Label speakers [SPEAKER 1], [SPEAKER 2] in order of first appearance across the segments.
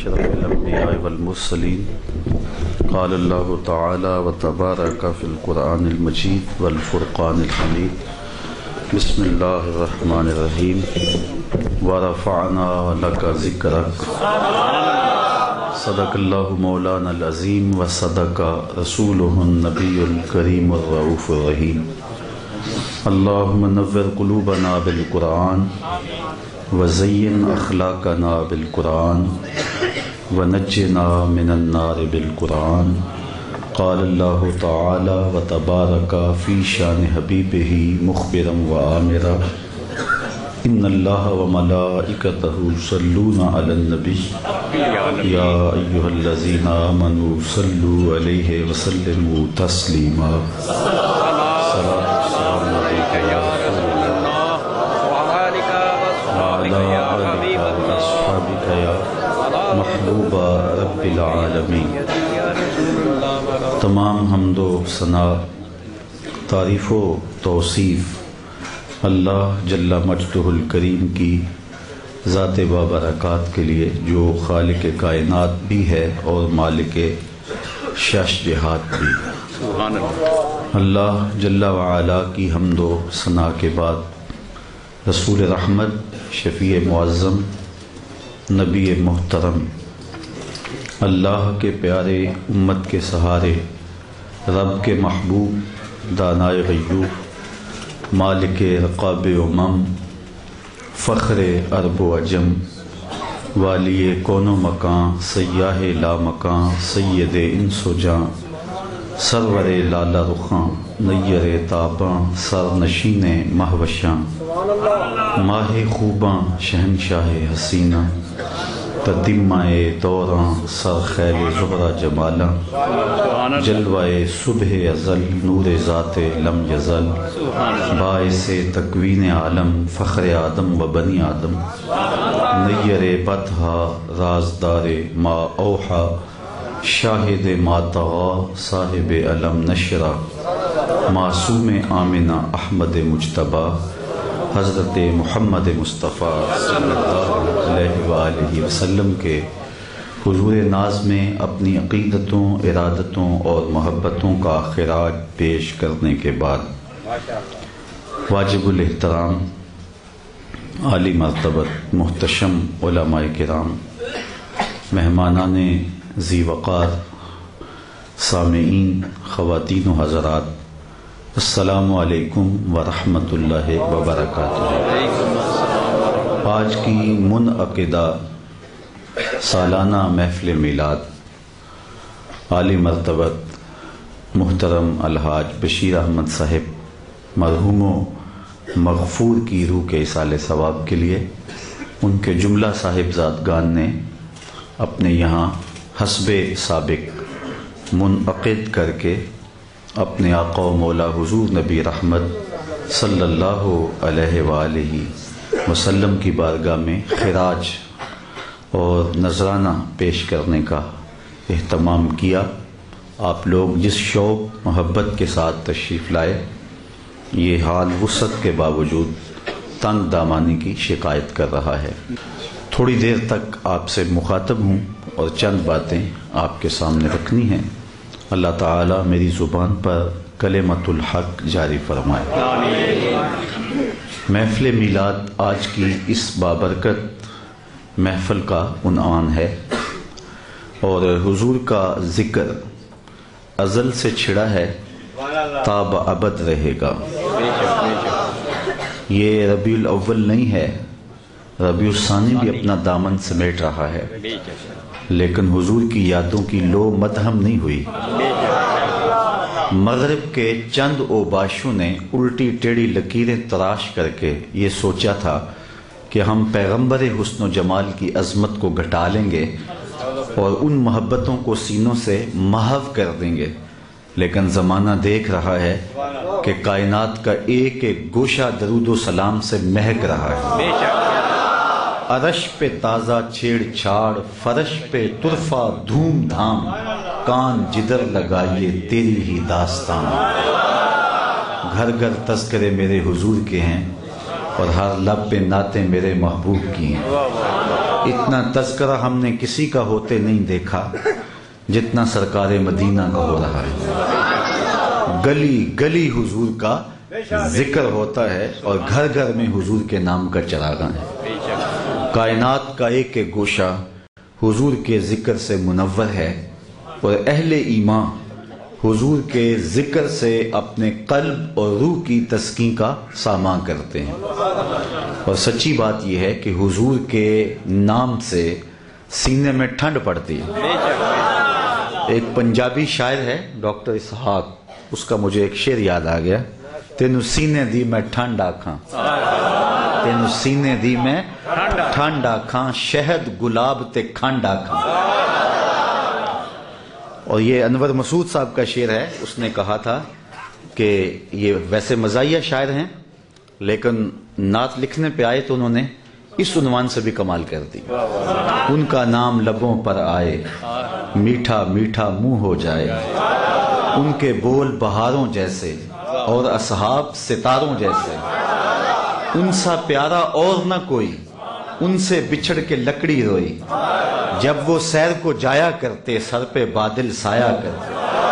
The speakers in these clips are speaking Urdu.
[SPEAKER 1] أشرف الأنبياء والمرسلين قال الله تعالى وتبارك في القرآن المجيد والفرقان الحميد بسم الله الرحمن الرحيم ورفعنا لك ذكرك صدق الله مولانا العظيم وصدق رسوله النبي الكريم الرؤوف الرحيم اللهم نور قلوبنا بالقرآن وزين أخلاقنا بالقرآن ونجنا من النار بالقرآن قال الله تعالى وتبارك في شان حبيبه مخبرا وآمرا إن الله وملائكته يصلون على النبي يا أيها الذين آمنوا صلوا عليه وسلموا تسليما السلام عليك يا رسول الله وعلى آلك وأصحابك يا محبوب رب العالمین۔ تمام حمد و ثنا، تعریف و توصیف اللہ جل مجدہ الکریم کی ذات بابرکات کے لیے، جو خالق کائنات بھی ہے اور مالک شش جہات بھی۔ اللہ جل وعلا کی حمد و ثنا کے بعد رسول رحمت، شفیع معظم، نبی محترم، اللہ کے پیارے، امت کے سہارے، رب کے محبوب، دانائے غیوب، مالک رقاب امم، فخر عرب و عجم، والی کون و مکان، سیاہ لا مکان، سید انس و جاں، سرور لالا رخاں، نیر تاباں، سرنشین مہوشاں، ماہ خوباں، شہنشاہ حسینہ، تتمہ دوراں، سر خیل زہرہ جمالاں، جلوہ صبح ازل، نور ذات لم یزل، باعث تکوین عالم، فخر آدم و بنی آدم، نیر بطحا، رازدار ما اوحا، شاہد ما طغا، صاحب علم نشرہ، معصوم آمنہ احمد مجتبیٰ، حضرت محمد مصطفیٰ صلی اللہ علیہ وآلہ وسلم کے حضور ناز میں اپنی عقیدتوں، ارادتوں اور محبتوں کا خراج پیش کرنے کے بعد واجب الاحترام عالی مرتبت محتشم علماء کرام، مہمانان ذی وقار، سامعین، خواتین و حضرات، السلام علیکم ورحمۃ اللہ وبرکاتہ۔ آج کی منعقدہ سالانہ محفل میلاد عالی مرتبت محترم الحاج بشیر احمد صاحب مرحوم و مغفور کی روح کے ایصال ثواب کے لیے ان کے جملہ صاحبزادگان نے اپنے یہاں حسب سابق منعقد کر کے اپنے آقا و مولا حضور نبی رحمت صلی اللہ علیہ وآلہ وسلم کی بارگاہ میں خراج اور نذرانہ پیش کرنے کا اہتمام کیا۔ آپ لوگ جس شوق محبت کے ساتھ تشریف لائے، یہ حال وسعت کے باوجود تنگ دامانی کی شکایت کر رہا ہے۔ تھوڑی دیر تک آپ سے مخاطب ہوں اور چند باتیں آپ کے سامنے رکھنی ہیں۔ اللہ تعالیٰ میری زبان پر کلمۃ الحق جاری فرمائے۔ محفل میلاد آج کی اس بابرکت محفل کا عنوان ہے، اور حضور کا ذکر ازل سے چھڑا ہے، تا ابد رہے گا۔ یہ ربیع الاول نہیں ہے، ربیع الثانی بھی اپنا دامن سمیٹ رہا ہے، لیکن حضور کی یادوں کی لو مدھم نہیں ہوئی۔ مغرب کے چند اوباشوں نے الٹی ٹیڑھی لکیریں تراش کر کے یہ سوچا تھا کہ ہم پیغمبر حسن و جمال کی عظمت کو گھٹا لیں گے اور ان محبتوں کو سینوں سے محو کر دیں گے، لیکن زمانہ دیکھ رہا ہے کہ کائنات کا ایک ایک گوشہ درود و سلام سے مہک رہا ہے۔ عرش پہ تازہ چھیڑ چھاڑ، فرش پہ طرفہ دھوم دھام، کان جدر لگائیے تیری ہی داستان۔ گھر گھر تذکرے میرے حضور کے ہیں اور ہر لب پہ نعتیں میرے محبوب کی ہیں۔ اتنا تذکرہ ہم نے کسی کا ہوتے نہیں دیکھا جتنا سرکار مدینہ کا ہو رہا ہے۔ گلی گلی حضور کا ذکر ہوتا ہے اور گھر گھر میں حضور کے نام کا چراغاں ہے۔ کائنات کا ایک ایک گوشہ حضور کے ذکر سے منور ہے اور اہل ایمان حضور کے ذکر سے اپنے قلب اور روح کی تسکین کا سامان کرتے ہیں۔ اور سچی بات یہ ہے کہ حضور کے نام سے سینے میں ٹھنڈ پڑتی ہے۔ ایک پنجابی شاعر ہے ڈاکٹر اسحاق، اس کا مجھے ایک شعر یاد آ گیا، تینو سینے دی میں ٹھنڈ آکھاں، تینو سینے دی میں ٹھنڈ آکھاں، شہد گلاب تے کھنڈ آکھاں۔ اور یہ انور مسعود صاحب کا شعر ہے، اس نے کہا تھا کہ یہ ویسے مزاحیہ شاعر ہیں لیکن نعت لکھنے پہ آئے تو انہوں نے اس عنوان سے بھی کمال کر دی، ان کا نام لبوں پر آئے میٹھا میٹھا منہ ہو جائے، ان کے بول بہاروں جیسے اور اصحاب ستاروں جیسے، ان سا پیارا اور نہ کوئی، ان سے بچھڑ کے لکڑی روئی، جب وہ سیر کو جایا کرتے سر پہ بادل سایہ کرتے۔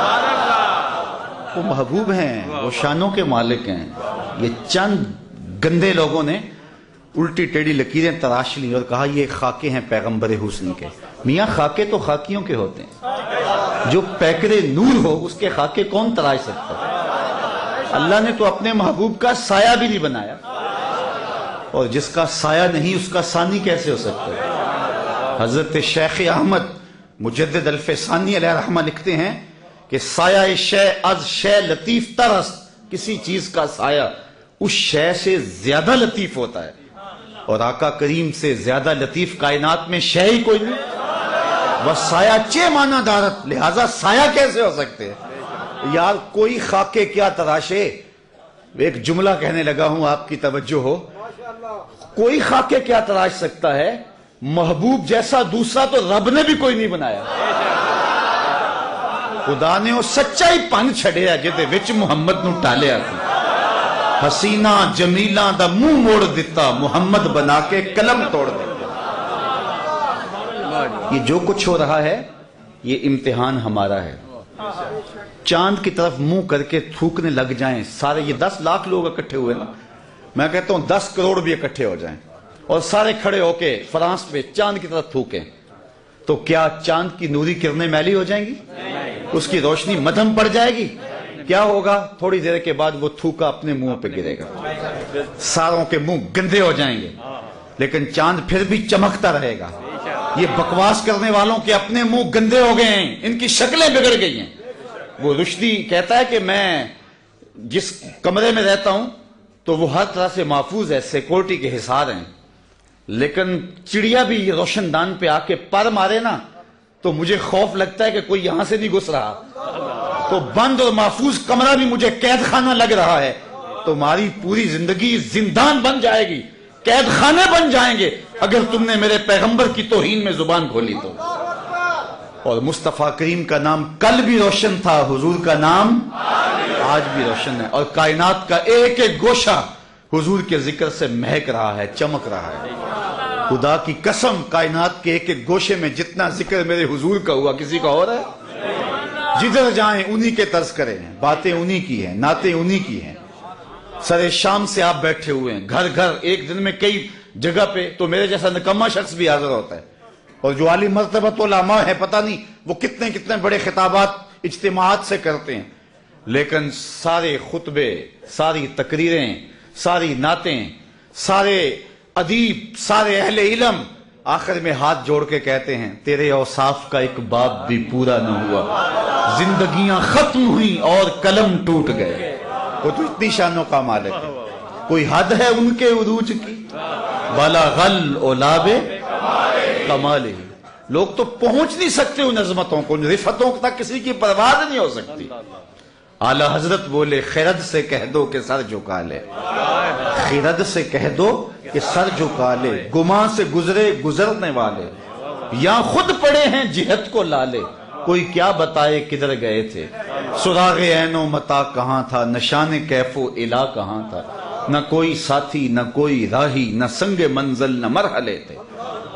[SPEAKER 1] وہ محبوب ہیں، وہ شانوں کے مالک ہیں۔ یہ چند گندے لوگوں نے الٹی ٹیڑھی لکیریں تراش لی اور کہا یہ خاکے ہیں پیغمبر حسن کے۔ میاں خاکے تو خاکیوں کے ہوتے ہیں، جو پیکرے نور ہو اس کے خاکے کون تراش سکتا ہے؟ اللہ نے تو اپنے محبوب کا سایہ بھی نہیں بنایا، اور جس کا سایہ نہیں اس کا ثانی کیسے ہو سکتا ہے؟ حضرت شیخ احمد مجدد الفسانی علیہ رحمہ لکھتے ہیں کہ سایہ شے از شے لطیف ترس، کسی چیز کا سایہ اس شے سے زیادہ لطیف ہوتا ہے، اور آقا کریم سے زیادہ لطیف کائنات میں شے ہی کوئی نہیں۔ وہ سایہ چے مانا دارت، لہذا سایہ کیسے ہو سکتے ہیں؟ یار کوئی خاکے کیا تراشے۔ ایک جملہ کہنے لگا ہوں، آپ کی توجہ ہو، کوئی خاکے کیا تراش سکتا ہے؟ محبوب جیسا دوسرا تو رب نے بھی کوئی نہیں بنایا۔ خدا نے وہ سچائی پن چھڑیا جدے وچ محمد نو ٹالیا سی، حسینہ جمیلہ دا منہ موڑ دیتا، محمد بنا کے قلم توڑ دیتا۔ یہ جو کچھ ہو رہا ہے یہ امتحان ہمارا ہے۔ چاند کی طرف منہ کر کے تھوکنے لگ جائیں سارے، یہ 10 لاکھ لوگ اکٹھے ہوئے نا، میں کہتا ہوں 10 کروڑ بھی اکٹھے ہو جائیں اور سارے کھڑے ہو کے فرانس پہ چاند کی طرف تھوکیں، تو کیا چاند کی نوری کرنیں میلی ہو جائیں گی؟ اس کی روشنی مدھم پڑ جائے گی؟ کیا ہوگا؟ تھوڑی دیر کے بعد وہ تھوکا اپنے منہ پہ گرے گا، ساروں کے منہ گندے ہو جائیں گے، لیکن چاند پھر بھی چمکتا رہے گا۔ یہ بکواس کرنے والوں کے اپنے منہ گندے ہو گئے ہیں، ان کی شکلیں بگڑ گئی ہیں۔ وہ رشدی کہتا ہے کہ میں جس کمرے میں رہتا ہوں تو وہ ہر طرح سے محفوظ ہے، سیکورٹی کے حصار ہیں، لیکن چڑیا بھی روشن دان پہ آ کے پر مارے نا تو مجھے خوف لگتا ہے کہ کوئی یہاں سے نہیں گھس رہا، تو بند اور محفوظ کمرہ بھی مجھے قید خانہ لگ رہا ہے۔ تمہاری پوری زندگی زندان بن جائے گی، قید خانے بن جائیں گے اگر تم نے میرے پیغمبر کی توہین میں زبان کھولی تو۔ اور مصطفیٰ کریم کا نام کل بھی روشن تھا، حضور کا نام آج بھی روشن ہے، اور کائنات کا ایک ایک گوشہ حضور کے ذکر سے مہک رہا ہے، چمک رہا ہے۔ خدا کی قسم کائنات کے ایک ایک گوشے میں جتنا ذکر میرے حضور کا ہوا کسی کا ہو رہا ہے؟ جدھر جائیں انہی کے طرز کریں، باتیں انہی کی ہیں، نعتیں انہی کی ہیں۔ سر شام سے آپ بیٹھے ہوئے ہیں، گھر گھر ایک دن میں کئی جگہ پہ تو میرے جیسا نکما شخص بھی حاضر ہوتا ہے، اور جو عالی مرتبہ علماء ہے پتہ نہیں وہ کتنے کتنے بڑے خطابات اجتماعات سے کرتے ہیں، لیکن سارے خطبے، ساری تقریریں، ساری نعتیں، سارے ادیب، سارے اہل علم آخر میں ہاتھ جوڑ کے کہتے ہیں تیرے اوصاف کا ایک باب بھی پورا نہ ہوا، زندگیاں ختم ہوئیں اور قلم ٹوٹ گئے۔ وہ تو اتنی شانوں کا مالک ہے، کوئی حد ہے ان کے عروج کی؟ بلغ العلاب کمال ہی، لوگ تو پہنچ نہیں سکتے ان عظمتوں کو، رفتوں تک کسی کی پرواز نہیں ہو سکتی۔ اعلی حضرت بولے خرد سے کہہ دو کہ سر جھکا لے، خرد سے کہہ دو کہ سر جھکا لے، گمان سے گزرے گزرنے والے، یا خود پڑے ہیں جہت کو لالے، کوئی کیا بتائے کدھر گئے تھے، سراغ عین و متا کہاں تھا، نشان کیف و الا کہاں تھا، نہ کوئی ساتھی نہ کوئی راہی، نہ سنگ منزل نہ مرحلے تھے،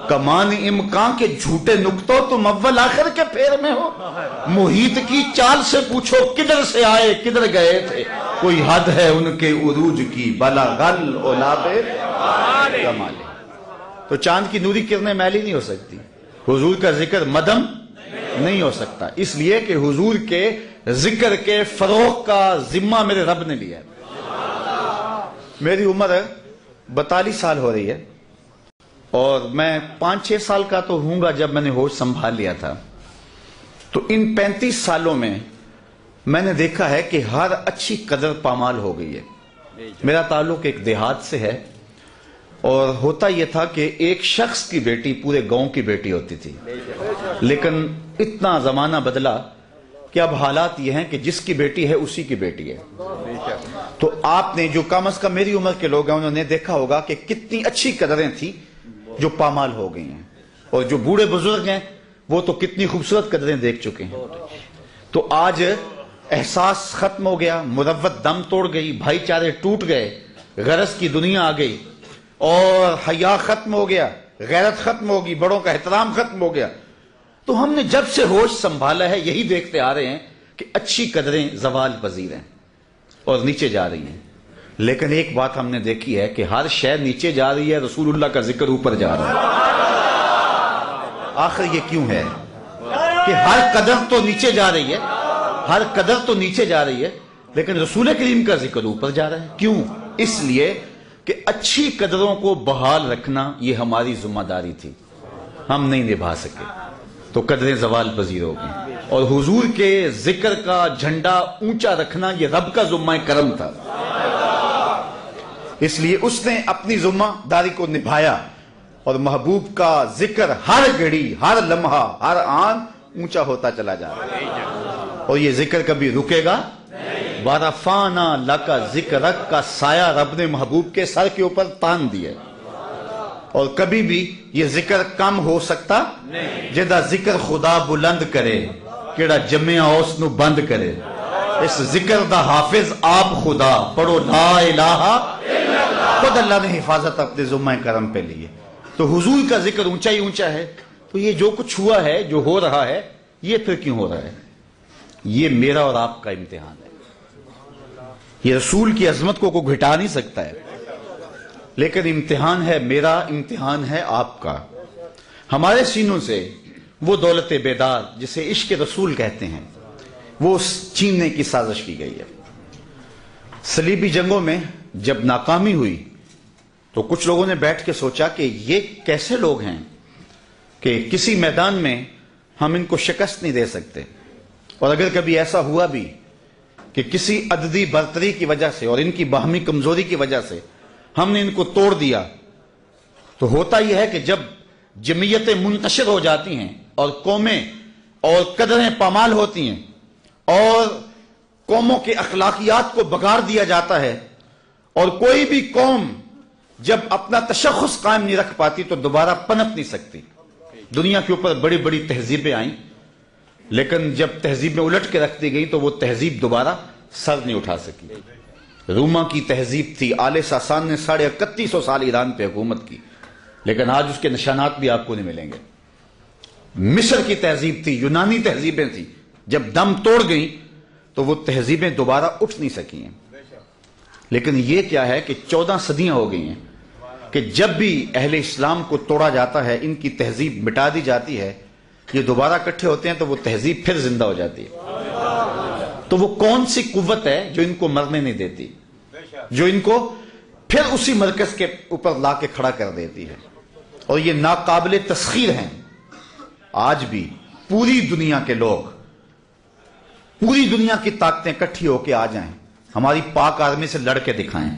[SPEAKER 1] کمان امکان کے جھوٹے نکتوں تم اول آخر کے پھیر میں ہو. محیط کی چال سے پوچھو کدھر سے آئے کدھر گئے تھے, کوئی حد ہے ان کے عروج کی بلاغل اولاب کمال. تو چاند کی نوری کرنیں میلی نہیں ہو سکتی, حضور کا ذکر مدم نہیں ہو سکتا, اس لیے کہ حضور کے ذکر کے فروغ کا ذمہ میرے رب نے لیا. میری عمر 42 سال ہو رہی ہے اور میں 5-6 سال کا تو ہوں گا جب میں نے ہوش سنبھال لیا تھا. تو ان 35 سالوں میں میں نے دیکھا ہے کہ ہر اچھی قدر پامال ہو گئی ہے. میرا تعلق ایک دیہات سے ہے اور ہوتا یہ تھا کہ ایک شخص کی بیٹی پورے گاؤں کی بیٹی ہوتی تھی, لیکن اتنا زمانہ بدلا کہ اب حالات یہ ہیں کہ جس کی بیٹی ہے اسی کی بیٹی ہے. تو آپ نے جو کم از کم میری عمر کے لوگ ہیں انہوں نے دیکھا ہوگا کہ کتنی اچھی قدریں تھیں جو پامال ہو گئی ہیں, اور جو بوڑھے بزرگ ہیں وہ تو کتنی خوبصورت قدریں دیکھ چکے ہیں. تو آج احساس ختم ہو گیا, مروت دم توڑ گئی, بھائی چارے ٹوٹ گئے, غرض کی دنیا آ گئی, اور حیا ختم ہو گیا, غیرت ختم ہوگی, بڑوں کا احترام ختم ہو گیا. تو ہم نے جب سے ہوش سنبھالا ہے یہی دیکھتے آ رہے ہیں کہ اچھی قدریں زوال پذیر ہیں اور نیچے جا رہی ہیں. لیکن ایک بات ہم نے دیکھی ہے کہ ہر شے نیچے جا رہی ہے, رسول اللہ کا ذکر اوپر جا رہا ہے. آخر یہ کیوں ہے کہ ہر قدر تو نیچے جا رہی ہے, ہر قدر تو نیچے جا رہی ہے, لیکن رسول کریم کا ذکر اوپر جا رہا ہے. کیوں؟ اس لیے کہ اچھی قدروں کو بحال رکھنا یہ ہماری ذمہ داری تھی, ہم نہیں نبھا سکے تو قدریں زوال پذیر ہو گئیں. اور حضور کے ذکر کا جھنڈا اونچا رکھنا یہ رب کا ذمہ کرم تھا, اس لیے اس نے اپنی ذمہ داری کو نبھایا اور محبوب کا ذکر ہر گھڑی, ہر لمحہ, ہر آن اونچا ہوتا چلا جا رہا ہے. اور یہ ذکر کبھی رکے گا. وَرَفَعْنَا لَكَ ذِكْرَكَ کا سایہ رب نے محبوب کے سر کے اوپر تان دیا, اور کبھی بھی یہ ذکر کم ہو سکتا جدا ذکر خدا بلند کرے کیڑا جمعہ اس نو بند کرے. اس ذکر دا حافظ آپ خدا, پڑھو لا الہ, خود اللہ نے حفاظت اپنے ذمہ کرم پہ لی ہے. تو حضور کا ذکر اونچا ہی اونچا ہے. تو یہ جو کچھ ہوا ہے, جو ہو رہا ہے, یہ پھر کیوں ہو رہا ہے؟ یہ میرا اور آپ کا امتحان ہے. یہ رسول کی عظمت کو کوئی گھٹا نہیں سکتا ہے, لیکن امتحان ہے میرا, امتحان ہے آپ کا. ہمارے سینوں سے وہ دولت بیدار جسے عشق رسول کہتے ہیں وہ چھیننے کی سازش کی گئی ہے. صلیبی جنگوں میں جب ناکامی ہوئی تو کچھ لوگوں نے بیٹھ کے سوچا کہ یہ کیسے لوگ ہیں کہ کسی میدان میں ہم ان کو شکست نہیں دے سکتے, اور اگر کبھی ایسا ہوا بھی کہ کسی عددی برتری کی وجہ سے اور ان کی باہمی کمزوری کی وجہ سے ہم نے ان کو توڑ دیا, تو ہوتا یہ ہے کہ جب جمعیتیں منتشر ہو جاتی ہیں اور قومیں اور قدریں پامال ہوتی ہیں اور قوموں کے اخلاقیات کو بگاڑ دیا جاتا ہے, اور کوئی بھی قوم جب اپنا تشخص قائم نہیں رکھ پاتی تو دوبارہ پنپ نہیں سکتی. دنیا کے اوپر بڑی بڑی تہذیبیں آئیں, لیکن جب تہذیبیں الٹ کے رکھ دی گئیں تو وہ تہذیب دوبارہ سر نہیں اٹھا سکی. روما کی تہذیب تھی, آل ساسان نے 3150 سال ایران پہ حکومت کی, لیکن آج اس کے نشانات بھی آپ کو نہیں ملیں گے. مصر کی تہذیب تھی, یونانی تہذیبیں تھیں, جب دم توڑ گئیں تو وہ تہذیبیں دوبارہ اٹھ نہیں سکی ہیں. لیکن یہ کیا ہے کہ 14 صدیاں ہو گئی ہیں کہ جب بھی اہل اسلام کو توڑا جاتا ہے, ان کی تہذیب مٹا دی جاتی ہے, یہ دوبارہ اکٹھے ہوتے ہیں تو وہ تہذیب پھر زندہ ہو جاتی ہے. تو وہ کون سی قوت ہے جو ان کو مرنے نہیں دیتی, جو ان کو پھر اسی مرکز کے اوپر لا کے کھڑا کر دیتی ہے؟ اور یہ ناقابل تسخیر ہیں. آج بھی پوری دنیا کے لوگ, پوری دنیا کی طاقتیں اکٹھی ہو کے آ جائیں, ہماری پاک آرمی سے لڑ کے دکھائیں.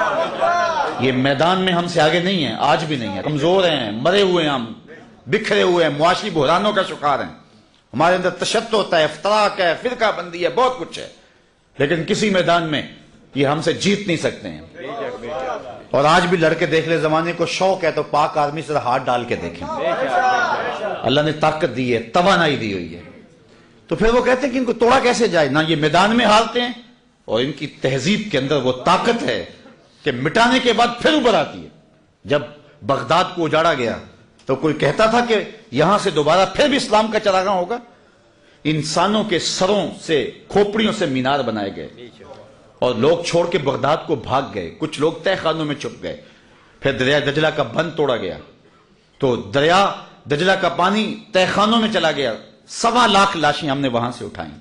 [SPEAKER 1] یہ میدان میں ہم سے آگے نہیں ہیں, آج بھی نہیں ہے, کمزور ہیں, مرے ہوئے ہیں, ہم بکھرے ہوئے ہیں, معاشی بحرانوں کا شکار ہیں, ہمارے اندر تشدد ہوتا ہے, افتراق ہے, فرقہ بندی ہے, بہت کچھ ہے, لیکن کسی میدان میں یہ ہم سے جیت نہیں سکتے ہیں. اور آج بھی لڑکے دیکھ لے, زمانے کو شوق ہے تو پاک آرمی سے ہاتھ ڈال کے دیکھیں. اللہ نے طاقت دی ہے, توانائی دی ہوئی ہے. تو پھر وہ کہتے ہیں کہ ان کو توڑا کیسے جائے؟ نہ یہ میدان میں ہارتے ہیں, اور ان کی تہذیب کے اندر وہ طاقت ہے کہ مٹانے کے بعد پھر ابھر آتی ہے. جب بغداد کو اجاڑا گیا تو کوئی کہتا تھا کہ یہاں سے دوبارہ پھر بھی اسلام کا چراغاں ہوگا؟ انسانوں کے سروں سے، کھوپڑیوں سے مینار بنائے گئے اور لوگ چھوڑ کے بغداد کو بھاگ گئے، کچھ لوگ تہہ خانوں میں چھپ گئے، پھر دریا دجلہ کا بند توڑا گیا تو دریا دجلہ کا پانی تہہ خانوں میں چلا گیا، 1.25 لاکھ لاشیں ہم نے وہاں سے اٹھائیں،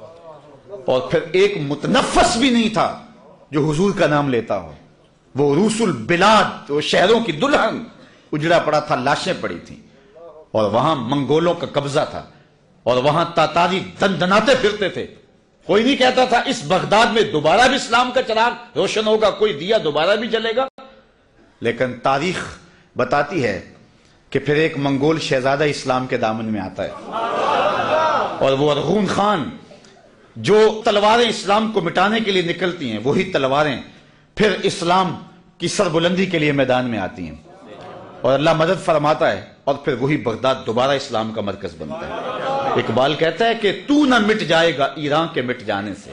[SPEAKER 1] اور پھر ایک متنفس بھی نہیں تھا جو حضور کا نام لیتا ہو۔ وہ روس البلاد، وہ شہروں کی دلہن اجڑا پڑا تھا، لاشیں پڑی تھیں، اور وہاں منگولوں کا قبضہ تھا، اور وہاں تاتاری دندناتے پھرتے تھے۔ کوئی نہیں کہتا تھا اس بغداد میں دوبارہ بھی اسلام کا چراغ روشن ہوگا، کوئی دیا دوبارہ بھی جلے گا، لیکن تاریخ بتاتی ہے کہ پھر ایک منگول شہزادہ اسلام کے دامن میں آتا ہے، اور وہ ارغون خان، جو تلواریں اسلام کو مٹانے کے لیے نکلتی ہیں، وہی تلواریں پھر اسلام کی سربلندی کے لیے میدان میں آتی ہیں، اور اللہ مدد فرماتا ہے، اور پھر وہی بغداد دوبارہ اسلام کا مرکز بنتا ہے۔ اقبال کہتا ہے کہ تو نہ مٹ جائے گا ایران کے مٹ جانے سے،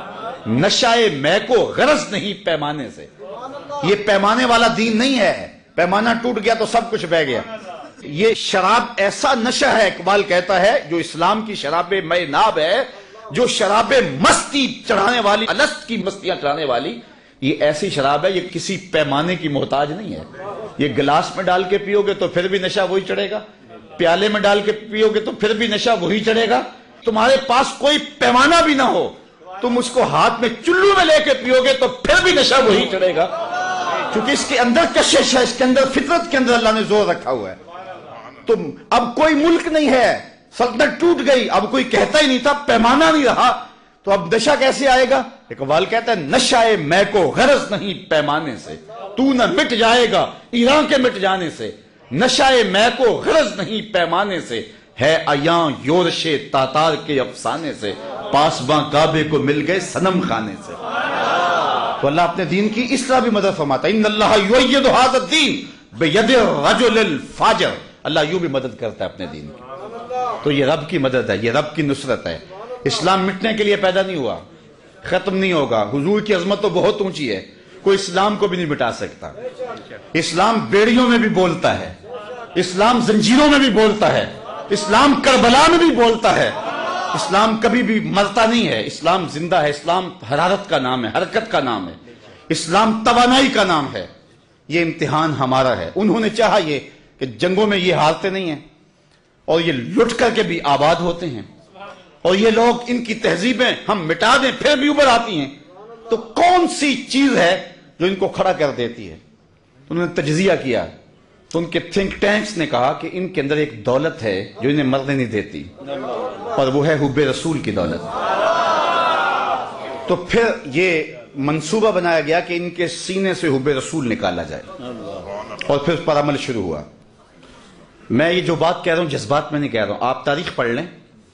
[SPEAKER 1] نشائے میں کو غرض نہیں پیمانے سے۔ یہ پیمانے والا دین نہیں ہے، پیمانہ ٹوٹ گیا تو سب کچھ بہ گیا۔ یہ شراب ایسا نشہ ہے، اقبال کہتا ہے، جو اسلام کی شراب میں ناب ہے، جو شراب مستی چڑھانے والی، الست کی مستیاں چڑھانے والی، یہ ایسی شراب ہے، یہ کسی پیمانے کی محتاج نہیں ہے۔ یہ گلاس میں ڈال کے پیو گے تو پھر بھی نشہ وہی چڑھے گا، پیالے میں ڈال کے پیو گے تو پھر بھی نشہ وہی چڑھے گا۔ تمہارے پاس کوئی پیمانہ بھی نہ ہو، تم اس کو ہاتھ میں چلو میں لے کے پیو گے تو پھر بھی نشہ وہی چڑھے گا، کیونکہ اس کے اندر کشش ہے، اس کے اندر فطرت کے اندر اللہ نے زور رکھا ہوا ہے۔ تم اب کوئی ملک نہیں ہے، سلطنت ٹوٹ گئی، اب کوئی کہتا ہی نہیں تھا، پیمانہ نہیں رہا، تو اب نشہ کیسے آئے گا؟ اقبال کہتا ہے نشائے میں کو غرض نہیں پیمانے سے، تو نہ مٹ جائے گا ایران کے مٹ جانے سے، نشائے میں کو غرض نہیں پیمانے سے، ہے عیاں یورش تاتار کے افسانے سے، پاسباں کعبے کو مل گئے صنم خانے سے۔ تو اللہ اپنے دین کی اس طرح بھی مدد فرماتا ہے، ان اللہ یؤید ھذا الدین بید الرجل الفاجر، اللہ یوں بھی مدد کرتا ہے اپنے دین کی۔ تو یہ رب کی مدد ہے، یہ رب کی نصرت ہے۔ اسلام مٹنے کے لیے پیدا نہیں ہوا، ختم نہیں ہوگا۔ حضور کی عظمت تو بہت اونچی ہے، کوئی اسلام کو بھی نہیں مٹا سکتا۔ اسلام بیڑیوں میں بھی بولتا ہے، اسلام زنجیروں میں بھی بولتا ہے، اسلام کربلا میں بھی بولتا ہے۔ اسلام کبھی بھی مرتا نہیں ہے، اسلام زندہ ہے، اسلام حرارت کا نام ہے، حرکت کا نام ہے، اسلام توانائی کا نام ہے۔ یہ امتحان ہمارا ہے۔ انہوں نے چاہا یہ کہ جنگوں میں یہ ہارتے نہیں ہیں، اور یہ لٹ کر کے بھی آباد ہوتے ہیں، اور یہ لوگ، ان کی تہذیبیں ہم مٹا دیں پھر بھی ابھر آتی ہیں، تو کون سی چیز ہے جو ان کو کھڑا کر دیتی ہے؟ انہوں نے تجزیہ کیا تو ان کے تھنک ٹینکس نے کہا کہ ان کے اندر ایک دولت ہے جو انہیں مرنے نہیں دیتی، اور وہ ہے حب رسول کی دولت۔ تو پھر یہ منصوبہ بنایا گیا کہ ان کے سینے سے حب رسول نکالا جائے، اور پھر اس پر عمل شروع ہوا۔ میں یہ جو بات کہہ رہا ہوں جذبات میں نہیں کہہ رہا ہوں، آپ تاریخ پڑھ لیں۔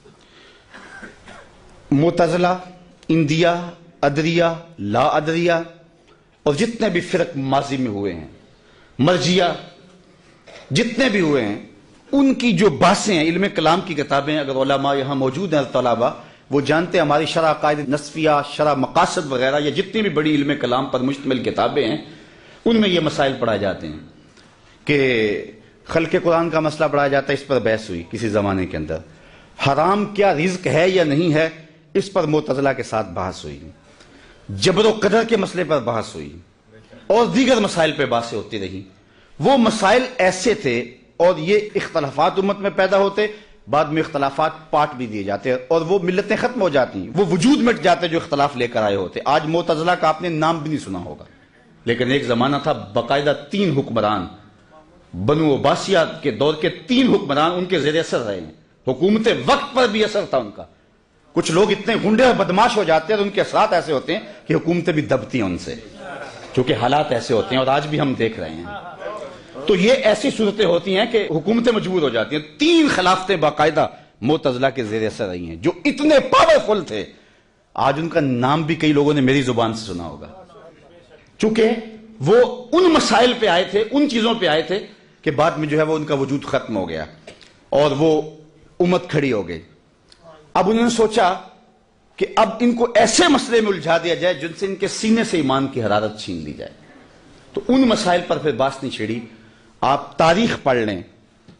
[SPEAKER 1] معتزلہ، اندیہ، ادریہ، لا ادریہ، اور جتنے بھی فرق ماضی میں ہوئے ہیں، مرجیہ، جتنے بھی ہوئے ہیں، ان کی جو بحثیں ہیں، علم کلام کی کتابیں، اگر علماء یہاں موجود ہیں طلباء، وہ جانتے ہیں ہماری شرح عقائد نصفیہ، شرح مقاصد وغیرہ، یا جتنی بھی بڑی علم کلام پر مشتمل کتابیں ہیں، ان میں یہ مسائل پڑھائے جاتے ہیں کہ خلق قرآن کا مسئلہ پڑھایا جاتا ہے، اس پر بحث ہوئی کسی زمانے کے اندر۔ حرام کیا رزق ہے یا نہیں ہے، اس پر معتزلہ کے ساتھ بحث ہوئی۔ جبر و قدر کے مسئلے پر بحث ہوئی، اور دیگر مسائل پہ بحثیں ہوتی رہی۔ وہ مسائل ایسے تھے، اور یہ اختلافات امت میں پیدا ہوتے، بعد میں اختلافات پاٹ بھی دیے جاتے، اور وہ ملتیں ختم ہو جاتی ہیں، وہ وجود مٹ جاتے جو اختلاف لے کر آئے ہوتے۔ آج معتزلہ کا آپ نے نام بھی نہیں سنا ہوگا، لیکن ایک زمانہ تھا باقاعدہ 3 حکمران، بنو عباسیہ کے دور کے 3 حکمران ان کے زیر اثر رہے ہیں، حکومت وقت پر بھی اثر تھا ان کا۔ کچھ لوگ اتنے غنڈے اور بدماش ہو جاتے ہیں اور ان کے اثرات ایسے ہوتے ہیں کہ حکومتیں بھی دبتی ہیں ان سے، کیونکہ حالات ایسے ہوتے ہیں، اور آج بھی ہم دیکھ رہے ہیں۔ تو یہ ایسی صورتیں ہوتی ہیں کہ حکومتیں مجبور ہو جاتی ہیں۔ 3 خلافتیں باقاعدہ معتزلہ کے زیر اثر رہی ہیں، جو اتنے پاورفل تھے، آج ان کا نام بھی کئی لوگوں نے میری زبان سے سنا ہوگا، چونکہ وہ ان مسائل پہ آئے تھے، ان چیزوں پہ آئے تھے کہ بعد میں جو ہے وہ ان کا وجود ختم ہو گیا، اور وہ امت کھڑی ہو گئی۔ اب انہوں نے سوچا کہ اب ان کو ایسے مسئلے میں الجھا دیا جائے جن سے ان کے سینے سے ایمان کی حرارت چھین لی جائے۔ تو ان مسائل پر پھر بات نہیں چھڑی۔ آپ تاریخ پڑھ لیں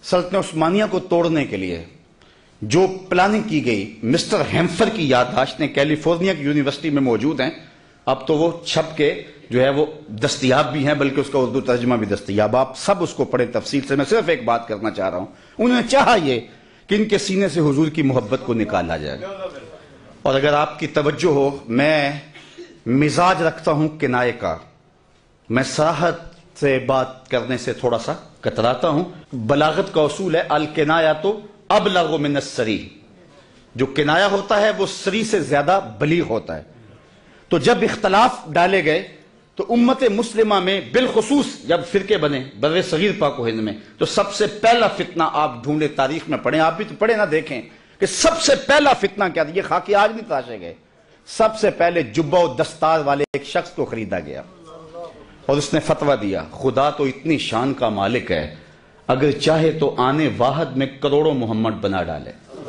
[SPEAKER 2] سلطنت عثمانیہ کو توڑنے کے لیے جو پلاننگ کی گئی، مسٹر ہیمفر کی یادداشتیں کیلیفورنیا کی یونیورسٹی میں موجود ہیں، اب تو وہ چھپ کے جو ہے وہ دستیاب بھی ہیں، بلکہ اس کا اردو ترجمہ بھی دستیاب، آپ سب اس کو پڑھیں تفصیل سے۔ میں صرف ایک بات کرنا چاہ رہا ہوں، انہوں نے چاہا یہ کہ ان کے سینے سے حضور کی محبت کو نکالا جائے۔ اور اگر آپ کی توجہ ہو، میں مزاج رکھتا ہوں کنائے کا، میں صراحت سے بات کرنے سے تھوڑا سا کتراتا ہوں۔ بلاغت کا اصول ہے الکنایۃ ابلغ من السری، جو کنایا ہوتا ہے وہ سری سے زیادہ بلیغ ہوتا ہے۔ تو جب اختلاف ڈالے گئے تو امت مسلمہ میں بالخصوص جب فرقے بنے بر صغیر پاک و ہند میں، تو سب سے پہلا فتنہ آپ ڈھونڈے، تاریخ میں پڑھیں، آپ بھی تو پڑھیں نہ، دیکھیں کہ سب سے پہلا فتنہ کیا تھا۔ یہ خاکی آج نہیں تراشے گئے، سب سے پہلے جبہ و دستار والے ایک شخص کو خریدا گیا اور اس نے فتویٰ دیا، خدا تو اتنی شان کا مالک ہے، اگر چاہے تو آنے واحد میں کروڑوں محمد بنا ڈالے۔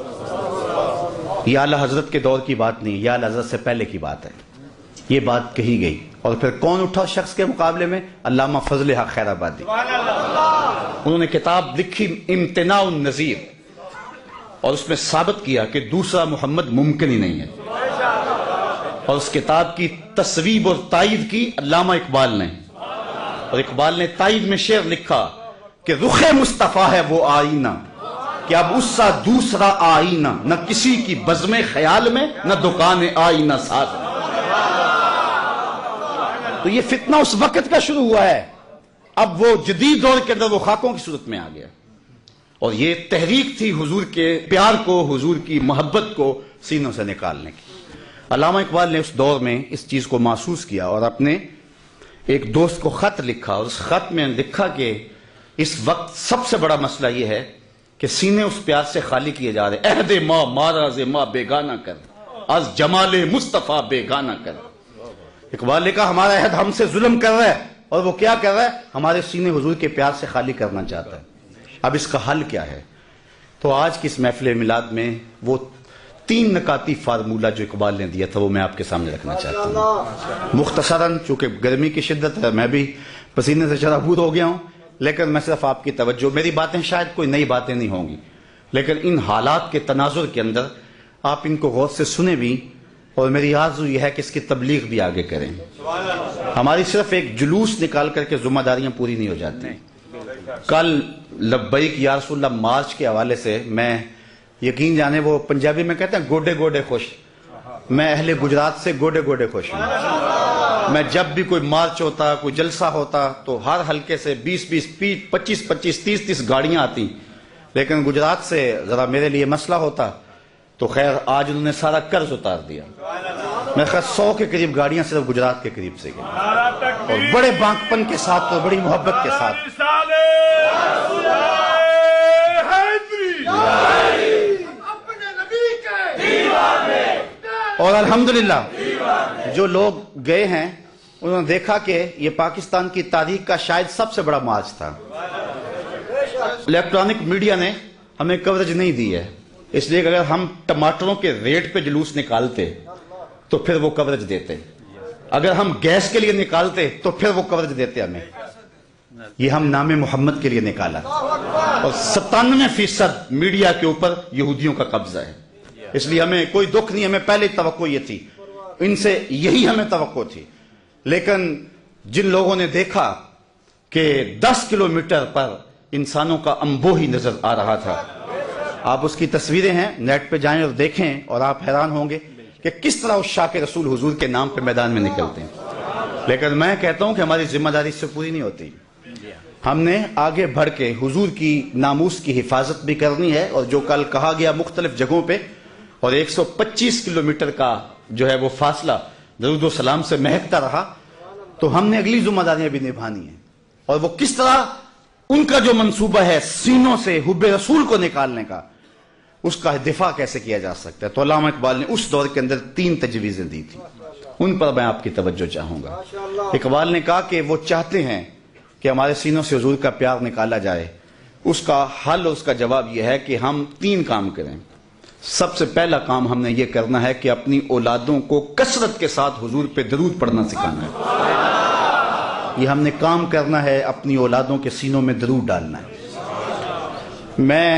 [SPEAKER 2] یہ اعلیٰ حضرت کے دور کی بات نہیں، یہ اعلیٰ حضرت سے پہلے کی بات ہے، یہ بات کہی گئی۔ اور پھر کون اٹھا شخص کے مقابلے میں؟ علامہ فضل حق خیر آبادی۔ انہوں نے کتاب لکھی امتناع النظیر، اور اس میں ثابت کیا کہ دوسرا محمد ممکن ہی نہیں ہے، اور اس کتاب کی تصویب اور تائید کی علامہ اقبال نے، اور اقبال نے تائید میں شعر لکھا کہ رخ مصطفیٰ ہے وہ آئینہ کہ اب اس سا دوسرا آئینہ، نہ کسی کی بزم خیال میں نہ دکان آئینہ ساز میں۔ تو یہ فتنہ اس وقت کا شروع ہوا ہے، اب وہ جدید دور کے اندر وہ خاکوں کی صورت میں آ گیا، اور یہ تحریک تھی حضور کے پیار کو، حضور کی محبت کو سینوں سے نکالنے کی۔ علامہ اقبال نے اس دور میں اس چیز کو محسوس کیا اور اپنے ایک دوست کو خط لکھا، اور اس خط میں لکھا کہ اس وقت سب سے بڑا مسئلہ یہ ہے کہ سینے اس پیار سے خالی کیے جا رہے، عہد ما ماراز ما بیگانہ کر، از جمال مصطفیٰ بیگانہ کر۔ اقبال نے کہا ہمارا عہد ہم سے ظلم کر رہا ہے، اور وہ کیا کر رہا ہے؟ ہمارے سینے حضور کے پیار سے خالی کرنا چاہتا ہے۔ اب اس کا حل کیا ہے؟ تو آج کی اس محفل میلاد میں وہ 3 نکاتی فارمولہ جو اقبال نے دیا تھا وہ میں آپ کے سامنے رکھنا چاہتا ہوں مختصراً، چونکہ گرمی کی شدت ہے، میں بھی پسینے سے شرابور ہو گیا ہوں، لیکن میں صرف آپ کی توجہ، میری باتیں شاید کوئی نئی باتیں نہیں ہوں گی، لیکن ان حالات کے تناظر کے اندر آپ ان کو غور سے سنیں بھی، اور میری آرزو یہ ہے کہ اس کی تبلیغ بھی آگے کریں۔ ہماری صرف ایک جلوس نکال کر کے ذمہ داریاں پوری نہیں ہو جاتی۔ کل لبیک یا رسول اللہ مارچ کے حوالے سے میں یقین جانے، وہ پنجابی میں کہتے ہیں گوڈے گوڈے خوش، میں اہل گجرات سے گوڈے گوڈے خوش ہوں۔ میں جب بھی کوئی مارچ ہوتا، کوئی جلسہ ہوتا، تو ہر حلقے سے 20-20 25-25 30-30 گاڑیاں آتی، لیکن گجرات سے ذرا میرے لیے مسئلہ ہوتا، تو خیر آج انہوں نے سارا قرض اتار دیا۔ میں خیر 100 کے قریب گاڑیاں صرف گجرات کے قریب سے گئی، اور بڑے بانکپن کے ساتھ اور بڑی محبت کے ساتھ۔ اور الحمدللہ جو لوگ گئے ہیں انہوں نے دیکھا کہ یہ پاکستان کی تاریخ کا شاید سب سے بڑا مارچ تھا۔ الیکٹرانک میڈیا نے ہمیں کوریج نہیں دی ہے، اس لیے کہ اگر ہم ٹماٹروں کے ریٹ پہ جلوس نکالتے تو پھر وہ کوریج دیتے، اگر ہم گیس کے لیے نکالتے تو پھر وہ کوریج دیتے ہمیں۔ یہ ہم نام محمد کے لیے نکالا، اور 97% میڈیا کے اوپر یہودیوں کا قبضہ ہے، اس لیے ہمیں کوئی دکھ نہیں، ہمیں پہلے توقع یہ تھی، ان سے یہی ہمیں توقع تھی۔ لیکن جن لوگوں نے دیکھا کہ 10 کلومیٹر پر انسانوں کا انبوہ نظر آ رہا تھا، آپ اس کی تصویریں ہیں، نیٹ پہ جائیں اور دیکھیں، اور آپ حیران ہوں گے کہ کس طرح اس شاہ کے رسول حضور کے نام پہ میدان میں نکلتے ہیں۔ لیکن میں کہتا ہوں کہ ہماری ذمہ داری اس سے پوری نہیں ہوتی، ہم نے آگے بڑھ کے حضور کی ناموس کی حفاظت بھی کرنی ہے، اور جو کل کہا گیا مختلف جگہوں پہ، اور 125 کلومیٹر کا جو ہے وہ فاصلہ درود و سلام سے مہکتا رہا، تو ہم نے اگلی ذمہ داریاں بھی نبھانی ہیں، اور وہ کس طرح ان کا جو منصوبہ ہے سینوں سے حب رسول کو نکالنے کا، اس کا دفاع کیسے کیا جا سکتا ہے۔ تو علامہ اقبال نے اس دور کے اندر 3 تجویزیں دی تھی، ان پر میں آپ کی توجہ چاہوں گا۔ اقبال نے کہا کہ وہ چاہتے ہیں کہ ہمارے سینوں سے حضور کا پیار نکالا جائے، اس کا حل، اس کا جواب یہ ہے کہ ہم 3 کام کریں۔ سب سے پہلا کام ہم نے یہ کرنا ہے کہ اپنی اولادوں کو کثرت کے ساتھ حضور پہ درود پڑھنا سکھانا ہے، یہ ہم نے کام کرنا ہے، اپنی اولادوں کے سینوں میں درود ڈالنا ہے۔ میں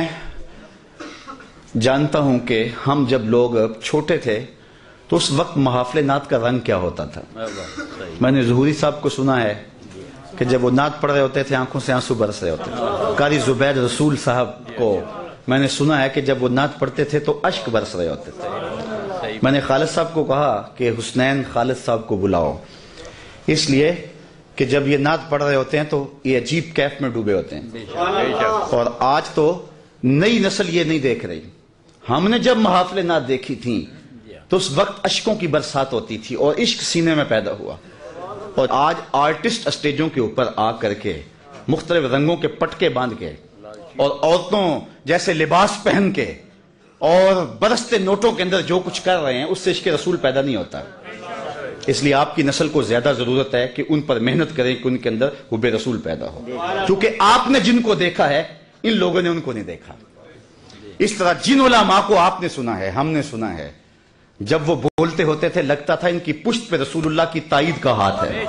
[SPEAKER 2] جانتا ہوں کہ ہم جب لوگ چھوٹے تھے تو اس وقت محافل نعت کا رنگ کیا ہوتا تھا. میں نے ظہوری صاحب کو سنا ہے کہ جب وہ نعت پڑھ رہے ہوتے تھے آنکھوں سے آنسو برس رہے ہوتے تھے. قاری زبیر رسول صاحب کو میں نے سنا ہے کہ جب وہ نعت پڑھتے تھے تو اشک برس رہے ہوتے تھے. میں نے خالد صاحب کو کہا کہ حسنین خالد صاحب کو بلاؤ، اس لیے کہ جب یہ نعت پڑھ رہے ہوتے ہیں تو یہ عجیب کیف میں ڈوبے ہوتے ہیں. اور آج تو نئی نسل یہ نہیں دیکھ رہی. ہم نے جب محافل نعت دیکھی تھی تو اس وقت اشکوں کی برسات ہوتی تھی اور عشق سینے میں پیدا ہوا. اور آج آرٹسٹ اسٹیجوں کے اوپر آ کر کے مختلف رنگوں کے پٹکے باندھ کے اور عورتوں جیسے لباس پہن کے اور برستے نوٹوں کے اندر جو کچھ کر رہے ہیں اس سے عشق رسول پیدا نہیں ہوتا. اس لیے آپ کی نسل کو زیادہ ضرورت ہے کہ ان پر محنت کریں کہ ان کے اندر حب رسول پیدا ہو، کیونکہ آپ نے جن کو دیکھا ہے ان لوگوں نے ان کو نہیں دیکھا. اس طرح جن علماء کو آپ نے سنا ہے، ہم نے سنا ہے، جب وہ بولتے ہوتے تھے لگتا تھا ان کی پشت پہ رسول اللہ کی تائید کا ہاتھ ہے.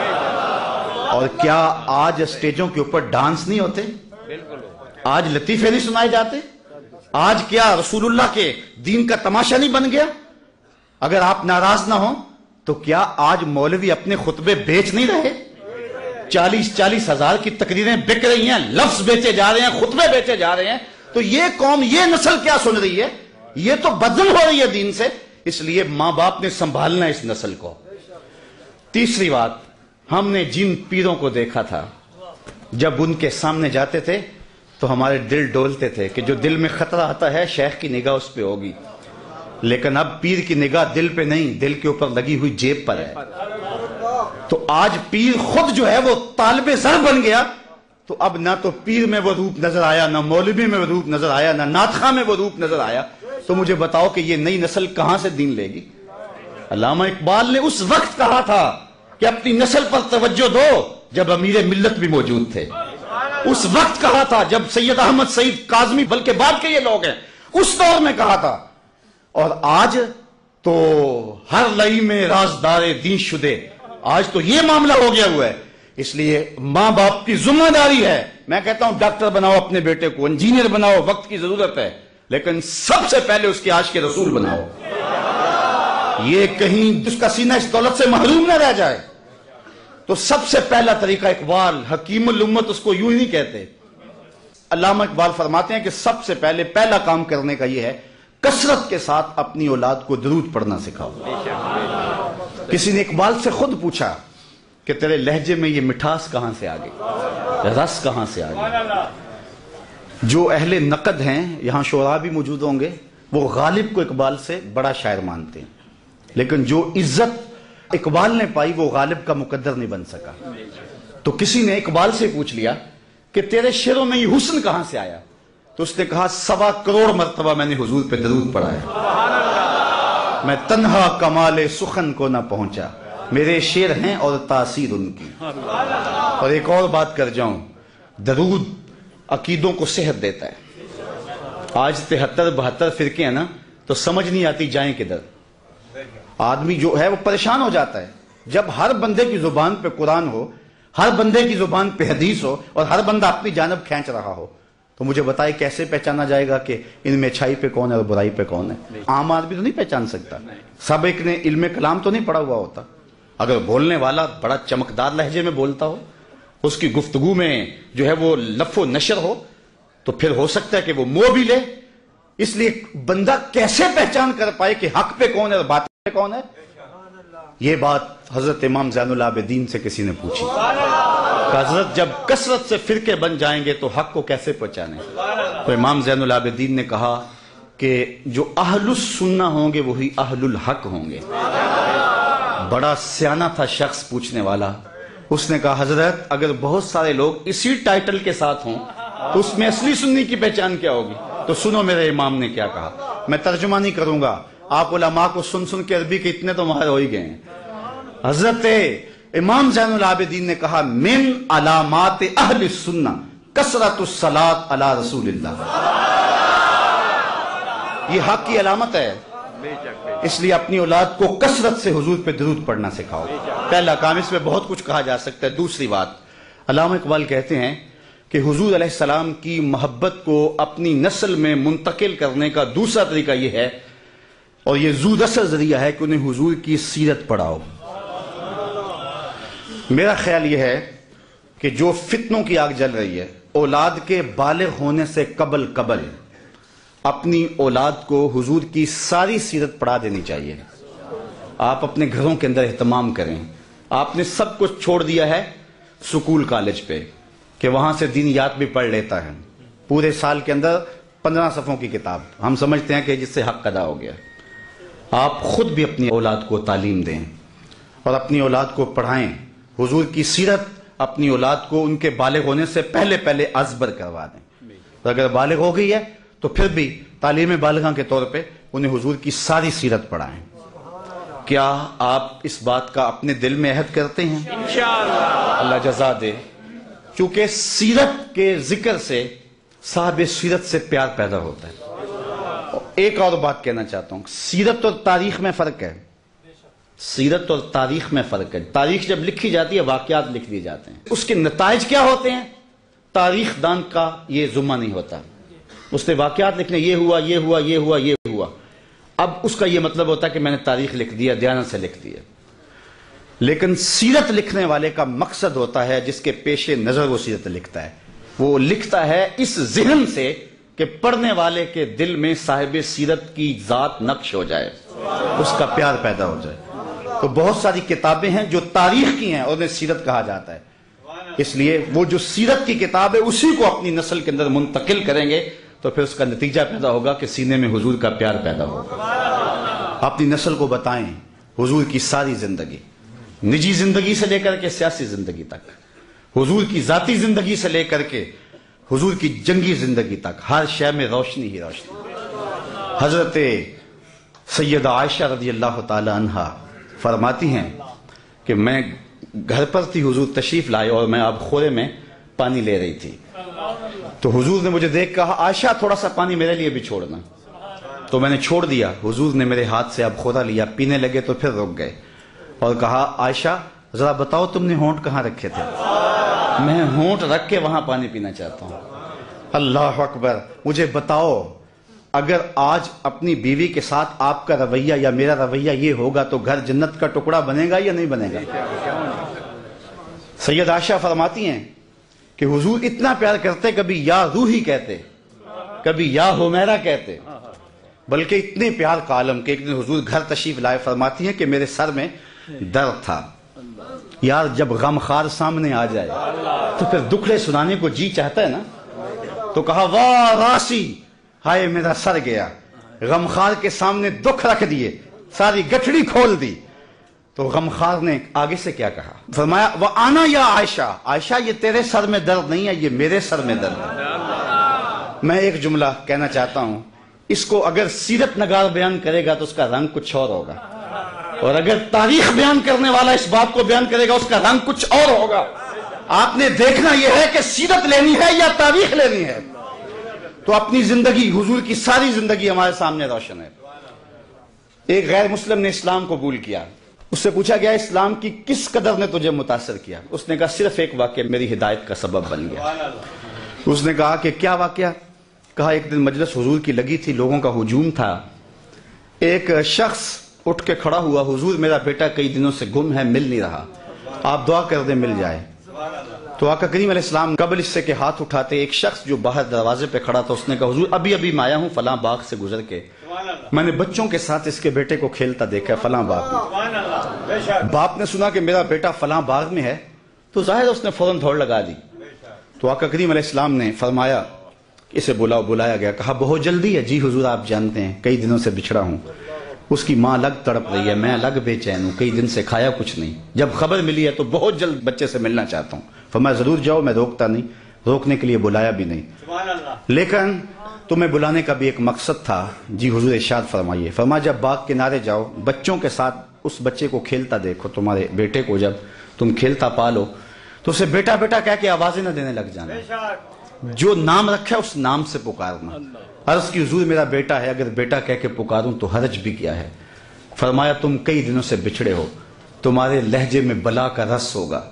[SPEAKER 2] اور کیا آج اسٹیجوں کے اوپر ڈانس نہیں ہوتے؟ آج لطیفے نہیں سنائے جاتے؟ آج کیا رسول اللہ کے دین کا تماشا نہیں بن گیا؟ اگر آپ ناراض نہ ہوں تو کیا آج مولوی اپنے خطبے بیچ نہیں رہے؟ 40 ہزار کی تقریریں بک رہی ہیں، لفظ بیچے جا رہے ہیں، خطبے بیچے جا رہے ہیں. تو یہ قوم، یہ نسل کیا سن رہی ہے؟ یہ تو بدل ہو رہی ہے دین سے. اس لیے ماں باپ نے سنبھالنا اس نسل کو. تیسری بات، ہم نے جن پیروں کو دیکھا تھا جب ان کے سامنے جاتے تھے تو ہمارے دل ڈولتے تھے کہ جو دل میں خطرہ آتا ہے شیخ کی نگاہ اس پہ ہوگی. لیکن اب پیر کی نگاہ دل پہ نہیں، دل کے اوپر لگی ہوئی جیب پر ہے. تو آج پیر خود جو ہے وہ طالب زر بن گیا. تو اب نہ تو پیر میں وہ روپ نظر آیا، نہ مولوی میں وہ روپ نظر آیا، نہ نعت خواں میں وہ روپ نظر آیا. تو مجھے بتاؤ کہ یہ نئی نسل کہاں سے دین لے گی؟ علامہ اقبال نے اس وقت کہا تھا کہ اپنی نسل پر توجہ دو جب امیر ملت بھی موجود تھے. اس وقت کہا تھا جب سید احمد سعید کاظمی، بلکہ بعد کے یہ لوگ ہیں، اس دور میں کہا تھا. اور آج تو ہر لئی میں رازدار دین شدے، آج تو یہ معاملہ ہو گیا ہوا ہے. اس لیے ماں باپ کی ذمہ داری ہے. میں کہتا ہوں ڈاکٹر بناؤ اپنے بیٹے کو، انجینئر بناؤ، وقت کی ضرورت ہے، لیکن سب سے پہلے اس کے عاشق رسول بناؤ. یہ کہیں اس کا سینہ اس دولت سے محروم نہ رہ جائے. تو سب سے پہلا طریقہ، اقبال حکیم الامت اس کو یوں ہی نہیں کہتے. علامہ اقبال فرماتے ہیں کہ سب سے پہلا کام کرنے کا یہ ہے کثرت کے ساتھ اپنی اولاد کو درود پڑھنا سکھاؤ. کسی نے اقبال سے خود پوچھا کہ تیرے لہجے میں یہ مٹھاس کہاں سے آ گئی، رس کہاں سے آ گئی؟ جو اہل نقد ہیں، یہاں شعراء بھی موجود ہوں گے، وہ غالب کو اقبال سے بڑا شاعر مانتے ہیں، لیکن جو عزت اقبال نے پائی وہ غالب کا مقدر نہیں بن سکا. تو کسی نے اقبال سے پوچھ لیا کہ تیرے شعروں میں یہ حسن کہاں سے آیا؟ تو اس نے کہا 1.25 کروڑ مرتبہ میں نے حضور پہ درود پڑھا ہے. میں تنہا کمال سخن کو نہ پہنچا، میرے شعر ہیں اور تاثیر ان کی. اور ایک اور بات کر جاؤں، درود عقیدوں کو صحت دیتا ہے. آج 73-72 فرقے ہیں نا، تو سمجھ نہیں آتی جائیں کدھر. آدمی جو ہے وہ پریشان ہو جاتا ہے جب ہر بندے کی زبان پہ قرآن ہو، ہر بندے کی زبان پہ حدیث ہو، اور ہر بندہ اپنی جانب کھینچ رہا ہو. تو مجھے بتائے کیسے پہچانا جائے گا کہ ان میں اچھائی پہ کون ہے اور برائی پہ کون ہے؟ عام آدمی تو نہیں پہچان سکتا. سب ایک نے علم کلام تو نہیں پڑھا ہوا ہوتا. اگر بولنے والا بڑا چمکدار لہجے میں بولتا ہو، اس کی گفتگو میں جو ہے وہ لف و نشر ہو، تو پھر ہو سکتا ہے کہ وہ منہ بھی لے. اس لیے بندہ کیسے پہچان کر پائے کہ حق پہ کون ہے اور باطل پہ کون ہے؟ یہ بات حضرت امام زین العابدین سے کسی نے پوچھی کہ حضرت جب کثرت سے فرقے بن جائیں گے تو حق کو کیسے پہچانے؟ تو امام زین العابدین نے کہا کہ جو اہل السنہ ہوں گے وہی اہل الحق ہوں گے. بڑا سیانہ تھا شخص پوچھنے والا. اس نے کہا حضرت اگر بہت سارے لوگ اسی ٹائٹل کے ساتھ ہوں تو اس میں اصلی سنی کی پہچان کیا ہوگی؟ تو سنو میرے امام نے کیا کہا. میں ترجمہ نہیں کروں گا، آپ علماء کو سن کے عربی کے اتنے تو ماہر ہو ہی گئے ہیں. حضرت امام زین العابدین نے کہا من علامات اہل السنہ کثرت الصلاۃ علی رسول اللہ. یہ حق کی علامت ہے. اس لیے اپنی اولاد کو کثرت سے حضور پہ درود پڑھنا سکھاؤ. پہلا کام، اس میں بہت کچھ کہا جا سکتا ہے. دوسری بات، علامہ اقبال کہتے ہیں کہ حضور علیہ السلام کی محبت کو اپنی نسل میں منتقل کرنے کا دوسرا طریقہ یہ ہے، اور یہ زود اثر ذریعہ ہے، کہ انہیں حضور کی سیرت پڑھاؤ۔ میرا خیال یہ ہے کہ جو فتنوں کی آگ جل رہی ہے، اولاد کے بالغ ہونے سے قبل اپنی اولاد کو حضور کی ساری سیرت پڑھا دینی چاہیے۔ آپ اپنے گھروں کے اندر اہتمام کریں۔ آپ نے سب کچھ چھوڑ دیا ہے سکول کالج پہ کہ وہاں سے دین یاد بھی پڑھ لیتا ہے، پورے سال کے اندر 15 صفحوں کی کتاب ہم سمجھتے ہیں کہ جس سے حق ادا ہو گیا۔ آپ خود بھی اپنی اولاد کو تعلیم دیں اور اپنی اولاد کو پڑھائیں، حضور کی سیرت اپنی اولاد کو ان کے بالغ ہونے سے پہلے ازبر کروا دیں، اور اگر بالغ ہو گئی ہے تو پھر بھی تعلیم بالغاں کے طور پہ انہیں حضور کی ساری سیرت پڑھائیں۔ کیا آپ اس بات کا اپنے دل میں عہد کرتے ہیں؟ انشاءاللہ اللہ جزا دے۔ چونکہ سیرت کے ذکر سے صاحب سیرت سے پیار پیدا ہوتا ہے۔ ایک اور بات کہنا چاہتا ہوں، سیرت اور تاریخ میں فرق ہے۔ سیرت اور تاریخ میں فرق ہے۔ تاریخ جب لکھی جاتی ہے واقعات لکھ دیے جاتے ہیں، اس کے نتائج کیا ہوتے ہیں تاریخ دان کا یہ ذمہ نہیں ہوتا۔ اس نے واقعات لکھنے، یہ ہوا یہ ہوا یہ ہوا یہ ہوا، اب اس کا یہ مطلب ہوتا ہے کہ میں نے تاریخ لکھ دیا، دیانت سے لکھ دیا۔ لیکن سیرت لکھنے والے کا مقصد ہوتا ہے، جس کے پیش نظر وہ سیرت لکھتا ہے، وہ لکھتا ہے اس ذہن سے کہ پڑھنے والے کے دل میں صاحب سیرت کی ذات نقش ہو جائے، اس کا پیار پیدا ہو جائے۔ تو بہت ساری کتابیں ہیں جو تاریخ کی ہیں اور انہیں سیرت کہا جاتا ہے، اس لیے وہ جو سیرت کی کتاب ہے اسی کو اپنی نسل کے اندر منتقل کریں گے تو پھر اس کا نتیجہ پیدا ہوگا کہ سینے میں حضور کا پیار پیدا ہوگا۔ اپنی نسل کو بتائیں حضور کی ساری زندگی، نجی زندگی سے لے کر کے سیاسی زندگی تک، حضور کی ذاتی زندگی سے لے کر کے حضور کی جنگی زندگی تک، ہر شے میں روشنی ہی روشنی۔ حضرت سیدہ عائشہ رضی اللہ تعالی عنہا فرماتی ہیں کہ میں گھر پر تھی، حضور تشریف لائے اور میں آب خورے میں پانی لے رہی تھی، تو حضور نے مجھے دیکھ کہا عائشہ تھوڑا سا پانی میرے لیے بھی چھوڑنا، تو میں نے چھوڑ دیا۔ حضور نے میرے ہاتھ سے آب خورا لیا، پینے لگے تو پھر رک گئے اور کہا عائشہ ذرا بتاؤ تم نے ہونٹ کہاں رکھے تھے؟ میں ہونٹ رکھ کے وہاں پانی پینا چاہتا ہوں۔ اللہ اکبر، مجھے بتاؤ اگر آج اپنی بیوی کے ساتھ آپ کا رویہ یا میرا رویہ یہ ہوگا تو گھر جنت کا ٹکڑا بنے گا یا نہیں بنے گا؟ سید عائشہ فرماتی ہیں کہ حضور اتنا پیار کرتے، کبھی یا روحی کہتے، کبھی یا حمیرہ کہتے، بلکہ اتنے پیار کا عالم کہ ایک دن حضور گھر تشریف لائے، فرماتی ہیں کہ میرے سر میں درد تھا۔ یار جب غم خار سامنے آ جائے تو پھر دکھڑے سنانے کو جی چاہتا ہے نا، تو کہا واہ راسی، ہائے میرا سر گیا، غمخار کے سامنے دکھ رکھ دیے، ساری گٹھڑی کھول دی۔ تو غمخار نے آگے سے کیا کہا؟ فرمایا وَأَنَا يَا عائشہ، عائشہ یہ تیرے سر میں درد نہیں ہے، یہ میرے سر میں درد ہے۔ میں ایک جملہ کہنا چاہتا ہوں، اس کو اگر سیرت نگار بیان کرے گا تو اس کا رنگ کچھ اور ہوگا، اور اگر تاریخ بیان کرنے والا اس بات کو بیان کرے گا اس کا رنگ کچھ اور ہوگا۔ آپ نے دیکھنا یہ ہے کہ سیرت لینی ہے یا تاریخ لینی ہے۔ تو اپنی زندگی، حضور کی ساری زندگی ہمارے سامنے روشن ہے۔ ایک غیر مسلم نے اسلام قبول کیا، اس سے پوچھا گیا اسلام کی کس قدر نے تجھے متاثر کیا؟ اس نے کہا صرف ایک واقعہ میری ہدایت کا سبب بن گیا۔ اس نے کہا کہ کیا واقعہ؟ کہا ایک دن مجلس حضور کی لگی تھی، لوگوں کا ہجوم تھا، ایک شخص اٹھ کے کھڑا ہوا، حضور میرا بیٹا کئی دنوں سے گم ہے، مل نہیں رہا، آپ دعا کر دیں مل جائے۔ تو آقا کریم علیہ السلام قبل اس سے کہ ہاتھ اٹھاتے ایک شخص جو باہر دروازے پہ کھڑا تھا، اس نے کہا حضور ابھی ابھی میں آیا ہوں فلاں باغ سے گزر کے، میں نے بچوں کے ساتھ اس کے بیٹے کو کھیلتا دیکھا فلاں باغ میں۔ باپ نے سنا کہ میرا بیٹا فلاں باغ میں ہے تو ظاہر اس نے فوراً دوڑ لگا دی۔ تو آقا کریم علیہ السلام نے فرمایا اسے بلاؤ، بلایا گیا، کہا بہت جلدی ہے؟ جی حضور آپ جانتے ہیں کئی دنوں سے بچھڑا ہوں، اس کی ماں الگ تڑپ رہی ہے، میں الگ بے چین ہوں، کئی دن سے کھایا کچھ نہیں، جب خبر ملی ہے تو بہت جلد بچے سے ملنا چاہتا ہوں۔ فرمایا ضرور جاؤ، میں روکتا نہیں، روکنے کے لیے بلایا بھی نہیں، لیکن تمہیں بلانے کا بھی ایک مقصد تھا۔ جی حضور ارشاد فرمائیے۔ فرمایا جب باغ کنارے جاؤ، بچوں کے ساتھ اس بچے کو کھیلتا دیکھو، تمہارے بیٹے کو جب تم کھیلتا پالو تو اسے بیٹا بیٹا کہہ کے آوازیں نہ دینے لگ جانا، جو نام رکھا ہے اس نام سے پکارنا۔ عرض کی حضور میرا بیٹا ہے، اگر بیٹا کہہ کے پکاروں تو حرج بھی کیا ہے؟ فرمایا تم کئی دنوں سے بچھڑے ہو، تمہارے لہجے میں بلا کا رس ہوگا،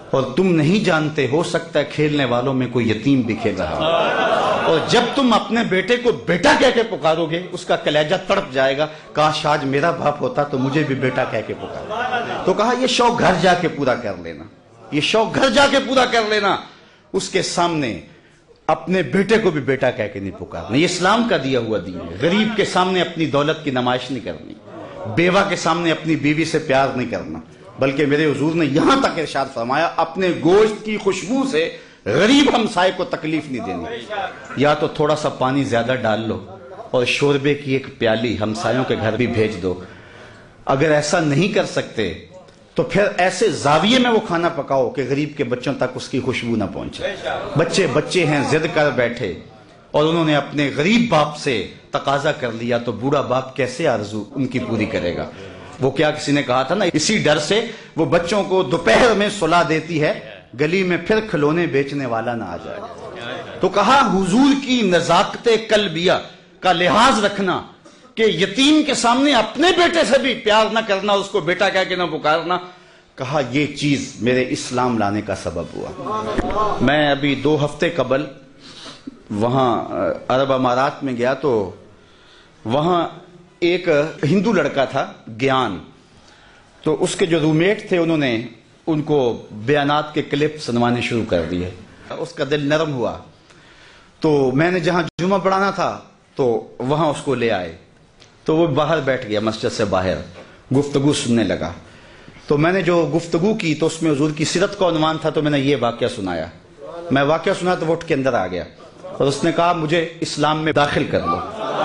[SPEAKER 2] اور تم نہیں جانتے، ہو سکتا ہے کھیلنے والوں میں کوئی یتیم بھی کھیل رہا ہو، اور جب تم اپنے بیٹے کو بیٹا کہہ کے پکارو گے اس کا کلیجہ تڑپ جائے گا، کاش آج میرا باپ ہوتا تو مجھے بھی بیٹا کہہ کے پکارا۔ تو کہا یہ شوق گھر جا کے پورا کر لینا، یہ شوق گھر جا کے پورا کر لینا، اس کے سامنے اپنے بیٹے کو بھی بیٹا کہہ کے نہیں پکارنا۔ یہ اسلام کا دیا ہوا دین ہے۔ غریب کے سامنے اپنی دولت کی نمائش نہیں کرنی، بیوہ کے سامنے اپنی بیوی سے پیار نہیں کرنا، بلکہ میرے حضور نے یہاں تک ارشاد فرمایا اپنے گوشت کی خوشبو سے غریب ہمسائے کو تکلیف نہیں دینی، یا تو تھوڑا سا پانی زیادہ ڈال لو اور شوربے کی ایک پیالی ہمسایوں کے گھر بھی بھیج دو۔ اگر ایسا نہیں کر سکتے تو پھر ایسے زاویے میں وہ کھانا پکاؤ کہ غریب کے بچوں تک اس کی خوشبو نہ پہنچے۔ بچے ہیں ضد کر بیٹھے اور انہوں نے اپنے غریب باپ سے تقاضا کر لیا تو بوڑھا باپ کیسے آرزو ان کی پوری کرے گا؟ وہ کیا کسی نے کہا تھا نا، اسی ڈر سے وہ بچوں کو دوپہر میں سلا دیتی ہے گلی میں پھر کھلونے بیچنے والا نہ آ جائے۔ تو کہا حضور کی نزاکت قلبیہ کا لحاظ رکھنا کہ یتیم کے سامنے اپنے بیٹے سے بھی پیار نہ کرنا، اس کو بیٹا کہہ کے نہ پکارنا، کہا یہ چیز میرے اسلام لانے کا سبب ہوا۔ میں ابھی 2 ہفتے قبل وہاں عرب امارات میں گیا تو وہاں ایک ہندو لڑکا تھا گیان، تو اس کے جو رومیٹ تھے انہوں نے ان کو بیانات کے کلپ سنوانے شروع کر دیے۔ اس کا دل نرم ہوا تو میں نے جہاں جمعہ پڑھانا تھا تو وہاں اس کو لے آئے، تو وہ باہر بیٹھ گیا مسجد سے باہر، گفتگو سننے لگا۔ تو میں نے جو گفتگو کی تو اس میں حضور کی سیرت کا عنوان تھا، تو میں نے یہ واقعہ سنایا۔ میں واقعہ سنا تو وہ اٹھ کے اندر آ گیا اور اس نے کہا مجھے اسلام میں داخل کر لو۔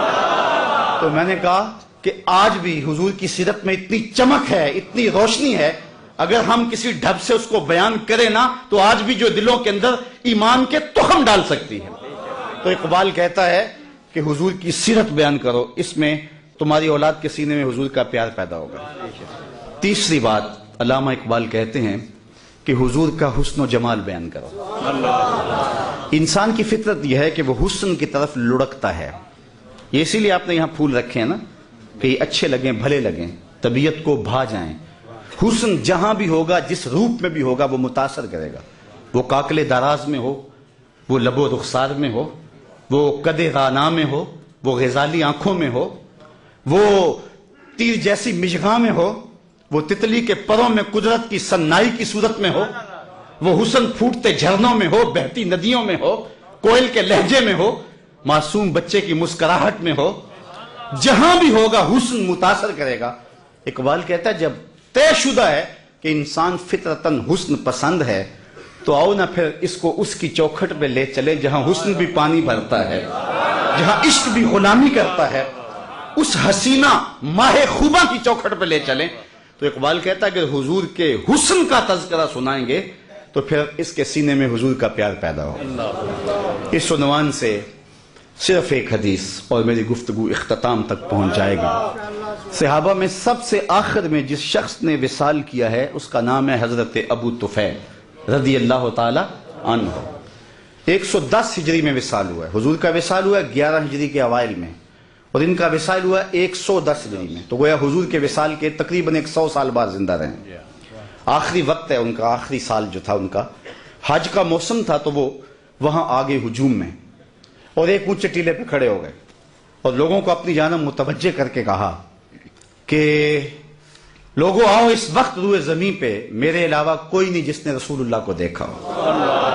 [SPEAKER 2] تو میں نے کہا کہ آج بھی حضور کی سیرت میں اتنی چمک ہے، اتنی روشنی ہے، اگر ہم کسی ڈھب سے اس کو بیان کریں نا تو آج بھی جو دلوں کے اندر ایمان کے تخم ڈال سکتی ہے۔ تو اقبال کہتا ہے کہ حضور کی سیرت بیان کرو، اس میں تمہاری اولاد کے سینے میں حضور کا پیار پیدا ہوگا۔ تیسری بات علامہ اقبال کہتے ہیں کہ حضور کا حسن و جمال بیان کرو۔ انسان کی فطرت یہ ہے کہ وہ حسن کی طرف لڑکتا ہے، یہ اسی لیے آپ نے یہاں پھول رکھے ہیں نا کہ یہ اچھے لگیں، بھلے لگیں، طبیعت کو بھا جائیں۔ حسن جہاں بھی ہوگا، جس روپ میں بھی ہوگا، وہ متاثر کرے گا، وہ کاکل دراز میں ہو، وہ لب و رخسار میں ہو، وہ قد رانا میں ہو، وہ غزالی آنکھوں میں ہو، وہ تیر جیسی مشغاں میں ہو، وہ تتلی کے پروں میں قدرت کی سنائی کی صورت میں ہو، وہ حسن پھوٹتے جھرنوں میں ہو، بہتی ندیوں میں ہو، کوئل کے لہجے میں ہو، معصوم بچے کی مسکراہٹ میں ہو، جہاں بھی ہوگا حسن متاثر کرے گا۔ اقبال کہتا ہے جب طے شدہ ہے کہ انسان فطرتاً حسن پسند ہے تو آؤ نہ پھر اس کو اس کی چوکھٹ پہ لے چلے جہاں حسن بھی پانی بھرتا ہے، جہاں عشق بھی غلامی کرتا ہے، اس حسینہ ماہ خوبہ کی چوکھٹ پہ لے چلیں۔ تو اقبال کہتا ہے کہ حضور کے حسن کا تذکرہ سنائیں گے تو پھر اس کے سینے میں حضور کا پیار پیدا ہو۔ اس عنوان سے صرف ایک حدیث اور میری گفتگو اختتام تک پہنچ جائے گی۔ صحابہ میں سب سے آخر میں جس شخص نے وصال کیا ہے اس کا نام ہے حضرت ابو طفیل رضی اللہ تعالی عنہ۔ 110 ہجری میں وصال ہوا ہے، حضور کا وصال ہوا ہے 11 ہجری کے اوائل میں، اور ان کا وصال ہوا 110 ہجری میں، تو گویا حضور کے وصال کے تقریباً 100 سال بعد زندہ رہے۔ آخری وقت ہے ان کا، آخری سال جو تھا ان کا، حج کا موسم تھا تو وہ وہاں آگے ہجوم میں، اور ایک اونچے ٹیلے پہ کھڑے ہو گئے اور لوگوں کو اپنی جانب متوجہ کر کے کہا کہ لوگوں آؤ، اس وقت روئے زمین پہ میرے علاوہ کوئی نہیں جس نے رسول اللہ کو دیکھا ہو،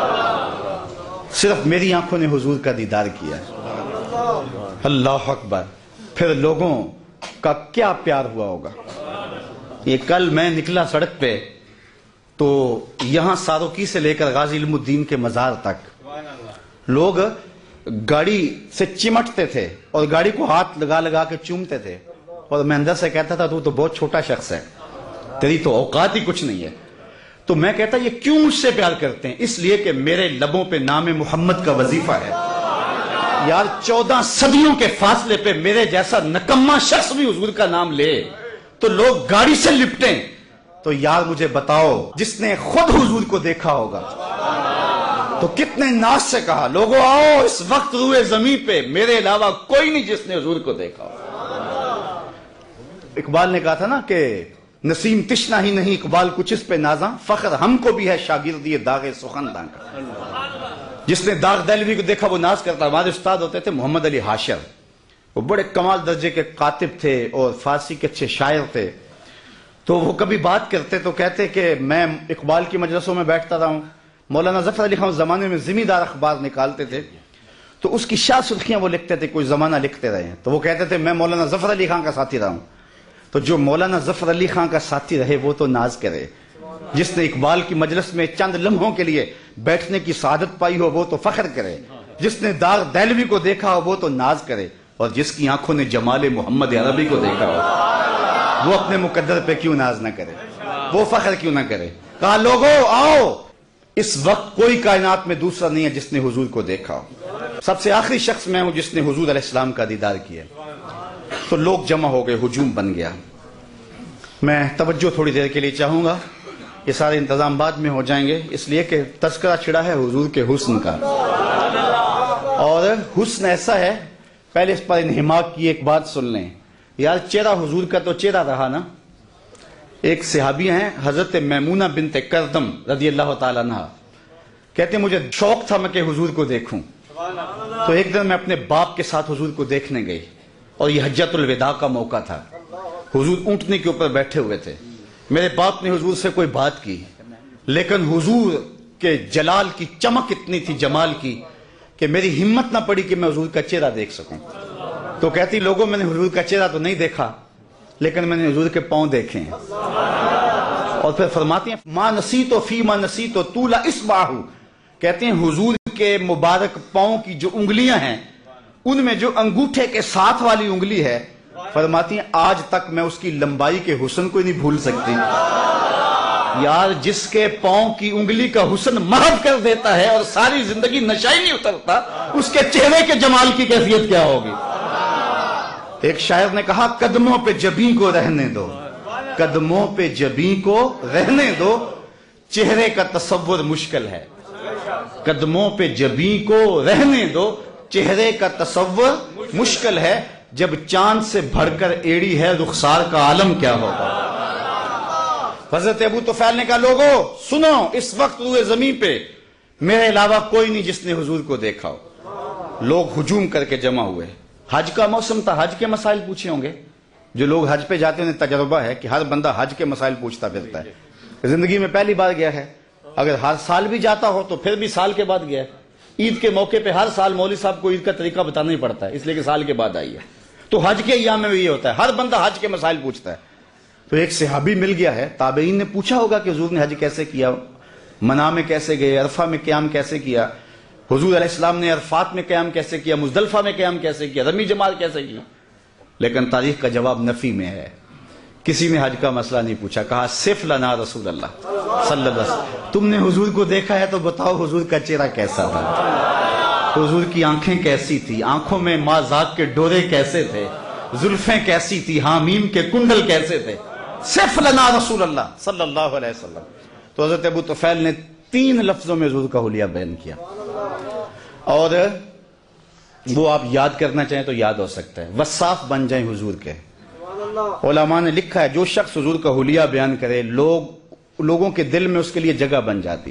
[SPEAKER 2] صرف میری آنکھوں نے حضور کا دیدار کیا ہے۔ اللہ اکبر! پھر لوگوں کا کیا پیار ہوا ہوگا۔ یہ کل میں نکلا سڑک پہ تو یہاں ساروکی سے لے کر غازی علم الدین کے مزار تک لوگ گاڑی سے چمٹتے تھے اور گاڑی کو ہاتھ لگا لگا کے چومتے تھے، اور میں اندر سے کہتا تھا تو بہت چھوٹا شخص ہے، تیری تو اوقات ہی کچھ نہیں ہے۔ تو میں کہتا یہ کیوں مجھ سے پیار کرتے ہیں؟ اس لیے کہ میرے لبوں پہ نام محمد کا وظیفہ ہے۔ یار 14 صدیوں کے فاصلے پہ میرے جیسا نکما شخص بھی حضور کا نام لے تو لوگ گاڑی سے لپٹیں، تو یار مجھے بتاؤ جس نے خود حضور کو دیکھا ہوگا تو کتنے ناز سے کہا لوگوں آؤ، اس وقت روئے زمین پہ میرے علاوہ کوئی نہیں جس نے حضور کو دیکھا ہو۔ اقبال نے کہا تھا نا کہ نسیم تشنا ہی نہیں اقبال کچھ اس پہ نازاں، فخر ہم کو بھی ہے شاگردی داغ سخنداں کا۔ جس نے داغ دہلوی کو دیکھا وہ ناز کرتا۔ ہمارے استاد ہوتے تھے محمد علی حاشر، وہ بڑے کمال درجے کے کاتب تھے اور فارسی کے اچھے شاعر تھے۔ تو وہ کبھی بات کرتے تو کہتے کہ میں اقبال کی مجلسوں میں بیٹھتا رہا ہوں، مولانا ظفر علی خان اس زمانے میں زمیندار اخبار نکالتے تھے، تو اس کی شاہ سرخیاں وہ لکھتے تھے، کوئی زمانہ لکھتے رہے ہیں، تو وہ کہتے تھے میں مولانا ظفر علی خان کا ساتھی رہا ہوں۔ تو جو مولانا ظفر علی خان کا ساتھی رہے وہ تو ناز کرے، جس نے اقبال کی مجلس میں چند لمحوں کے لیے بیٹھنے کی سعادت پائی ہو وہ تو فخر کرے، جس نے داغ دہلوی کو دیکھا ہو وہ تو ناز کرے، اور جس کی آنکھوں نے جمال محمد عربی کو دیکھا ہو وہ اپنے مقدر پہ کیوں ناز نہ کرے، وہ فخر کیوں نہ کرے۔ کہا لوگو آؤ، اس وقت کوئی کائنات میں دوسرا نہیں ہے جس نے حضور کو دیکھا ہو، سب سے آخری شخص میں ہوں جس نے حضور علیہ السلام کا دیدار کیا۔ تو لوگ جمع ہو گئے، ہجوم بن گیا۔ میں توجہ تھوڑی دیر کے لیے چاہوں گا، یہ سارے انتظام بعد میں ہو جائیں گے، اس لیے کہ تذکرہ چھڑا ہے حضور کے حسن کا، اور حسن ایسا ہے، پہلے اس پر انہماک کی ایک بات سن لیں یار، چہرہ حضور کا تو چہرہ رہا نا۔ ایک صحابی ہیں حضرت میمونہ بنت کردم رضی اللہ تعالیٰ عنہ، کہتے ہیں مجھے شوق تھا میں کہ حضور کو دیکھوں، تو ایک دن میں اپنے باپ کے ساتھ حضور کو دیکھنے گئی، اور یہ حجۃ الوداع کا موقع تھا، حضور اونٹنے کے اوپر بیٹھے ہوئے تھے۔ میرے باپ نے حضور سے کوئی بات کی، لیکن حضور کے جلال کی چمک اتنی تھی، جمال کی، کہ میری ہمت نہ پڑی کہ میں حضور کا چہرہ دیکھ سکوں۔ تو کہتی لوگوں میں نے حضور کا چہرہ تو نہیں دیکھا، لیکن میں نے حضور کے پاؤں دیکھے ہیں۔ اور پھر فرماتی ہیں ما نسیتو فی ما نسیتو طول اصبعہ، کہتے ہیں حضور کے مبارک پاؤں کی جو انگلیاں ہیں ان میں جو انگوٹھے کے ساتھ والی انگلی ہے، فرماتی ہیں آج تک میں اس کی لمبائی کے حسن کو نہیں بھول سکتی۔ یار جس کے پاؤں کی انگلی کا حسن محو کر دیتا ہے اور ساری زندگی نشہ ہی نہیں اترتا، اس کے چہرے کے جمال کی کیفیت کیا ہوگی۔ ایک شاعر نے کہا قدموں پہ جبیں کو رہنے دو، قدموں پہ جبیں کو رہنے دو، چہرے کا تصور مشکل ہے۔ قدموں پہ جبیں کو رہنے دو، چہرے کا تصور مشکل ہے، جب چاند سے بڑھ کر ایڑی ہے رخسار کا عالم کیا ہوگا۔ حضرت ابو طفیل نے کہا لوگو سنو، اس وقت روئے زمین پہ میرے علاوہ کوئی نہیں جس نے حضور کو دیکھا ہو۔ لوگ ہجوم کر کے جمع ہوئے، حج کا موسم تھا، حج کے مسائل پوچھے ہوں گے، جو لوگ حج پہ جاتے ہیں انہیں تجربہ ہے کہ ہر بندہ حج کے مسائل پوچھتا پھرتا ہے، زندگی میں پہلی بار گیا ہے، اگر ہر سال بھی جاتا ہو تو پھر بھی سال کے بعد گیا ہے۔ عید کے موقع پہ ہر سال مولوی صاحب کو عید کا طریقہ بتانا ہی پڑتا ہے، اس لیے کہ سال کے بعد آئی ہے۔ تو حج کے ایام میں یہ ہوتا ہے، ہر بندہ حج کے مسائل پوچھتا ہے۔ تو ایک صحابی مل گیا ہے، تابعین نے پوچھا ہوگا کہ حضور نے حج کیسے کیا، منا میں کیسے گئے، عرفہ میں قیام کیسے کیا، حضور علیہ السلام نے عرفات میں قیام کیسے کیا، مزدلفہ میں قیام کیسے کیا، رمی جماعت کیسے کیا، لیکن تاریخ کا جواب نفی میں ہے۔ کسی نے حج کا مسئلہ نہیں پوچھا، کہا صف لنا رسول اللہ صلی اللہ علیہ وسلم، تم نے حضور کو دیکھا ہے تو بتاؤ حضور کا چہرہ کیسا تھا، حضور کی آنکھیں کیسی تھی، آنکھوں میں ماں ذات کے ڈورے کیسے تھے، زلفیں کیسی تھی، حامیم کے کنڈل کیسے تھے، صف لنا رسول اللہ صلی اللہ علیہ وسلم۔ تو حضرت ابو طفیل نے 3 لفظوں میں حضور کا حلیہ بیان کیا، اور وہ آپ یاد کرنا چاہیں تو یاد ہو سکتا ہے، وصاف بن جائیں حضور کے۔ علماء نے لکھا ہے جو شخص حضور کا حلیہ بیان کرے لوگوں کے دل میں اس کے لیے جگہ بن جاتی،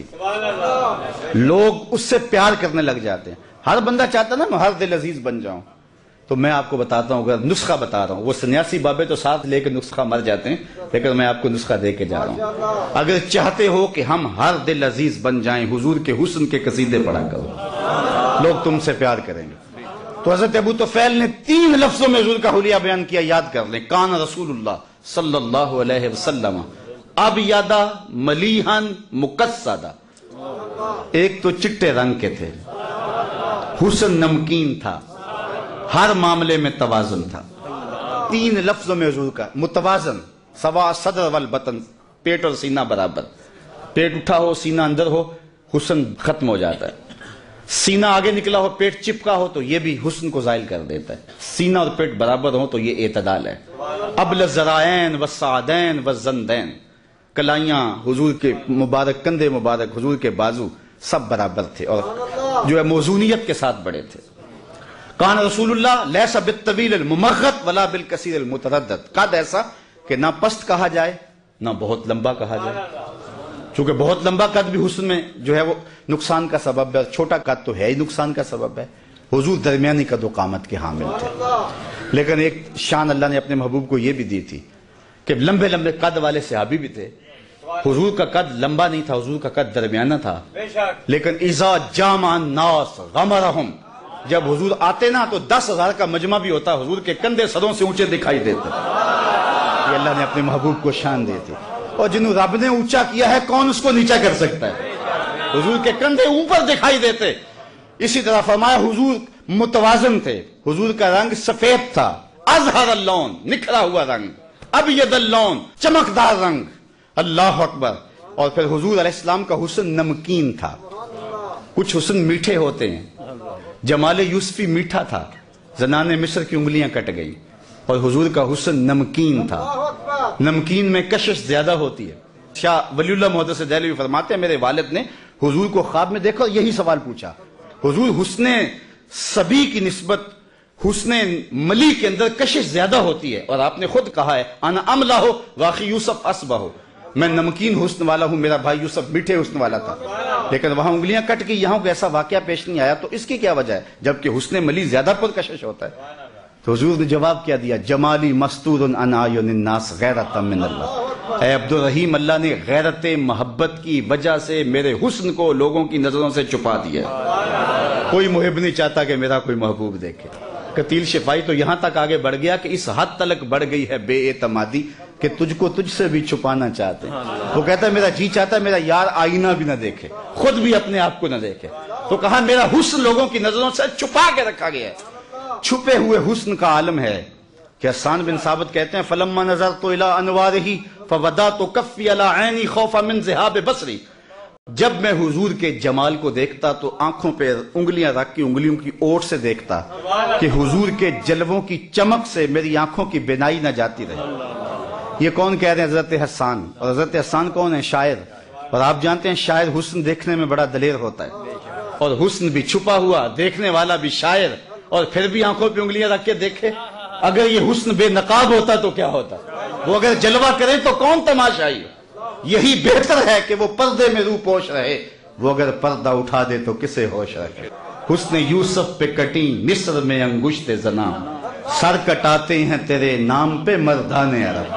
[SPEAKER 2] لوگ اس سے پیار کرنے لگ جاتے ہیں۔ ہر بندہ چاہتا نا میں ہر دل عزیز بن جاؤں، تو میں آپ کو بتاتا ہوں، اگر نسخہ بتا رہا ہوں، وہ سنیاسی بابے تو ساتھ لے کے نسخہ مر جاتے ہیں، لیکن میں آپ کو نسخہ دے کے جا رہا ہوں۔ اگر چاہتے ہو کہ ہم ہر دل عزیز بن جائیں، حضور کے حسن کے قصیدے پڑھا کرو، لوگ تم سے پیار کریں گے۔ تو حضرت ابو طفیل نے 3 لفظوں میں حضور کا حلیہ بیان کیا، یاد کر لیں۔ کان رسول اللہ صلی اللہ علیہ وسلم ابیض ملیحا مقصدا، ایک تو چٹے رنگ کے تھے، حسن نمکین تھا، ہر معاملے میں توازن تھا۔ 3 لفظوں میں حضور کا متوازن، سوا صدر والبطن، پیٹ اور سینہ برابر، پیٹ اٹھا ہو سینہ اندر ہو حسن ختم ہو جاتا ہے، سینہ آگے نکلا ہو پیٹ چپکا ہو تو یہ بھی حسن کو زائل کر دیتا ہے، سینہ اور پیٹ برابر ہو تو یہ اعتدال ہے۔ ابل الذرائین والسعدین والزندین، کلائیاں حضور کے مبارک کندھے مبارک، حضور کے بازو سب برابر تھے اور جو ہے موزونیت کے ساتھ بڑے تھے۔ کان رسول اللہ لیس بالطویل الممغط ولا بالکثیر المتردد، قد ایسا کہ نہ پست کہا جائے نہ بہت لمبا کہا جائے، چونکہ بہت لمبا قد بھی حسن میں جو ہے وہ نقصان کا سبب ہے، چھوٹا قد تو ہے ہی نقصان کا سبب ہے۔ حضور درمیانی قد و قامت کے حامل تھے، لیکن ایک شان اللہ نے اپنے محبوب کو یہ بھی دی تھی کہ لمبے لمبے قد والے صحابی بھی تھے۔ حضور کا قد لمبا نہیں تھا، حضور کا قد درمیانہ تھا، لیکن اذا جامع الناس غمرہم، جب حضور آتے نا تو 10,000 کا مجمع بھی ہوتا، حضور کے کندھے سروں سے اونچے دکھائی دیتے۔ یہ اللہ نے اپنے محبوب کو شان دی تھی، اور جنہوں رب نے اونچا کیا ہے کون اس کو نیچا کر سکتا ہے؟ حضور کے کندھے اوپر دکھائی دیتے۔ اسی طرح فرمایا حضور متوازن تھے، حضور کا رنگ سفید تھا، ازہر اللون، نکھرا ہوا رنگ، ابید اللون، چمکدار رنگ، اللہ اکبر۔ اور پھر حضور علیہ السلام کا حسن نمکین تھا۔ کچھ حسن میٹھے ہوتے ہیں، جمال یوسفی میٹھا تھا، زنان مصر کی انگلیاں کٹ گئی، اور حضور کا حسن نمکین تھا۔ نمکین میں کشش زیادہ ہوتی ہے۔ شاہ ولی اللہ محدث دہلوی فرماتے ہیں میرے والد نے حضور کو خواب میں دیکھا اور یہی سوال پوچھا، حضور حسن سبی کی نسبت حسن ملی کے اندر کشش زیادہ ہوتی ہے، اور آپ نے خود کہا ہے انا املا ہو واقعی یوسف اسبہ ہو، میں نمکین حسن والا ہوں، میرا بھائی یوسف میٹھے حسن والا تھا، لیکن وہاں انگلیاں کٹ گئی، یہاں کوئی ایسا واقعہ پیش نہیں آیا، تو اس کی کیا وجہ ہے جبکہ حسن ملی زیادہ پرکشش ہوتا ہے؟ تو حضور نے جواب کیا دیا، جمالی مستور عن اعین الناس غیرۃ من اللہ، اے عبد الرحیم، اللہ نے غیرت محبت کی وجہ سے میرے حسن کو لوگوں کی نظروں سے چھپا دیا۔ کوئی محب نہیں چاہتا کہ میرا کوئی محبوب دیکھے۔ قتیل شفائی تو یہاں تک آگے بڑھ گیا کہ اس حد تک بڑھ گئی ہے بے اعتمادی کہ تجھ کو تجھ سے بھی چھپانا چاہتے ہیں۔ وہ کہتا ہے میرا جی چاہتا ہے میرا یار آئینہ بھی نہ دیکھے، خود بھی اپنے آپ کو نہ دیکھے، تو کہا میرا حسن لوگوں کی نظروں سے چھپا کے رکھا گیا ہے۔ چھپے ہوئے حسن کا عالم ہے کہ حسان بن ثابت کہتے ہیں فلما نظرت الی انوارہ فودعت کفی علی عینی خوفا من ذہاب بصری، جب میں حضور کے جمال کو دیکھتا تو آنکھوں پہ انگلیاں رکھ کے انگلیوں کی اوٹ سے دیکھتا کہ حضور کے جلووں کی چمک سے میری آنکھوں کی بینائی نہ جاتی رہے۔ یہ کون کہہ رہے ہیں؟ حضرت حسان۔ اور حضرت حسان کون ہے؟ شاعر۔ اور آپ جانتے ہیں شاعر حسن دیکھنے میں بڑا دلیر ہوتا ہے، اور حسن بھی چھپا ہوا، دیکھنے والا بھی شاعر، اور پھر بھی آنکھوں پہ انگلیاں رکھ کے دیکھے۔ اگر یہ حسن بے نقاب ہوتا تو کیا ہوتا؟ وہ اگر جلوہ کریں تو کون تماشائی؟ یہی بہتر ہے کہ وہ پردے میں روح پوش رہے، وہ اگر پردہ اٹھا دے تو کسے ہوش رکھے۔ حسن یوسف پہ کٹی مصر میں انگشت زنا، سر کٹاتے ہیں تیرے نام پہ مردان عرب۔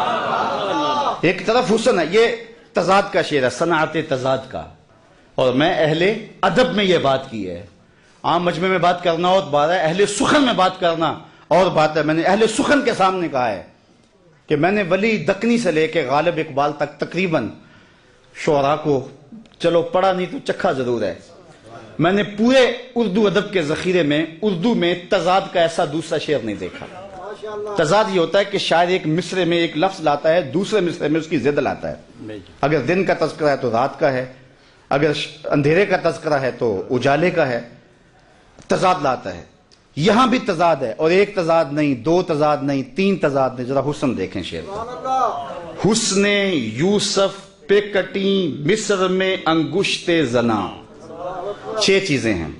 [SPEAKER 2] ایک طرف حسن ہے، یہ تضاد کا شعر ہے، صنعت تضاد کا، اور میں اہل ادب میں یہ بات کی ہے۔ عام مجمع میں بات کرنا اور بات ہے، اہل سخن میں بات کرنا اور بات ہے۔ میں نے اہل سخن کے سامنے کہا ہے کہ میں نے ولی دکنی سے لے کے غالب اقبال تک تقریباً شعراء کو چلو پڑھا نہیں تو چکھا ضرور ہے، میں نے پورے اردو ادب کے ذخیرے میں اردو میں تضاد کا ایسا دوسرا شعر نہیں دیکھا۔ تضاد یہ ہوتا ہے کہ شاعر ایک مصرے میں ایک لفظ لاتا ہے، دوسرے مصرے میں اس کی ضد لاتا ہے۔ اگر دن کا تذکرہ ہے تو رات کا ہے، اگر اندھیرے کا تذکرہ ہے تو اجالے کا ہے، تضاد لاتا ہے۔ یہاں بھی تضاد ہے، اور ایک تضاد نہیں، دو تضاد نہیں، تین تضاد نہیں۔ ذرا حسن دیکھیں شعر کا، حسن یوسف پہ کٹی مصر میں انگشت زنا، 6 چیزیں ہیں۔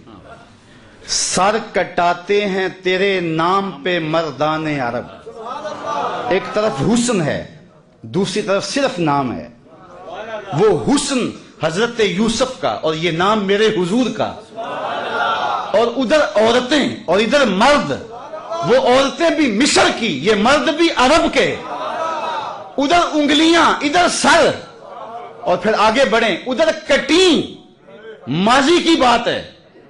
[SPEAKER 2] سر کٹاتے ہیں تیرے نام پہ مردان عرب، ایک طرف حسن ہے، دوسری طرف صرف نام ہے۔ وہ حسن حضرت یوسف کا اور یہ نام میرے حضور کا، اور ادھر عورتیں اور ادھر مرد، وہ عورتیں بھی مصر کی، یہ مرد بھی عرب کے، ادھر انگلیاں ادھر سر، اور پھر آگے بڑھیں، ادھر کٹیں ماضی کی بات ہے،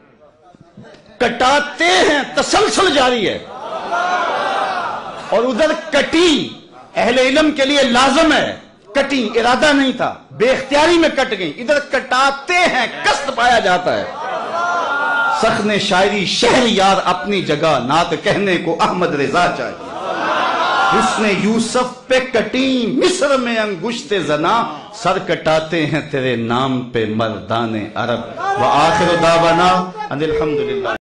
[SPEAKER 2] کٹاتے ہیں تسلسل جاری ہے، اور ادھر کٹیں اہل علم کے لیے لازم ہے، کٹیں ارادہ نہیں تھا، بے اختیاری میں کٹ گئی، ادھر کٹاتے ہیں قصد پایا جاتا ہے۔ سخن شاعری شہر یار اپنی جگہ، نعت کہنے کو احمد رضا چاہیے۔ حسن یوسف پہ کٹی مصر میں انگشت زنا، سر کٹاتے ہیں تیرے نام پہ مردان عرب۔ وآخر دعوانا ان الحمدللہ۔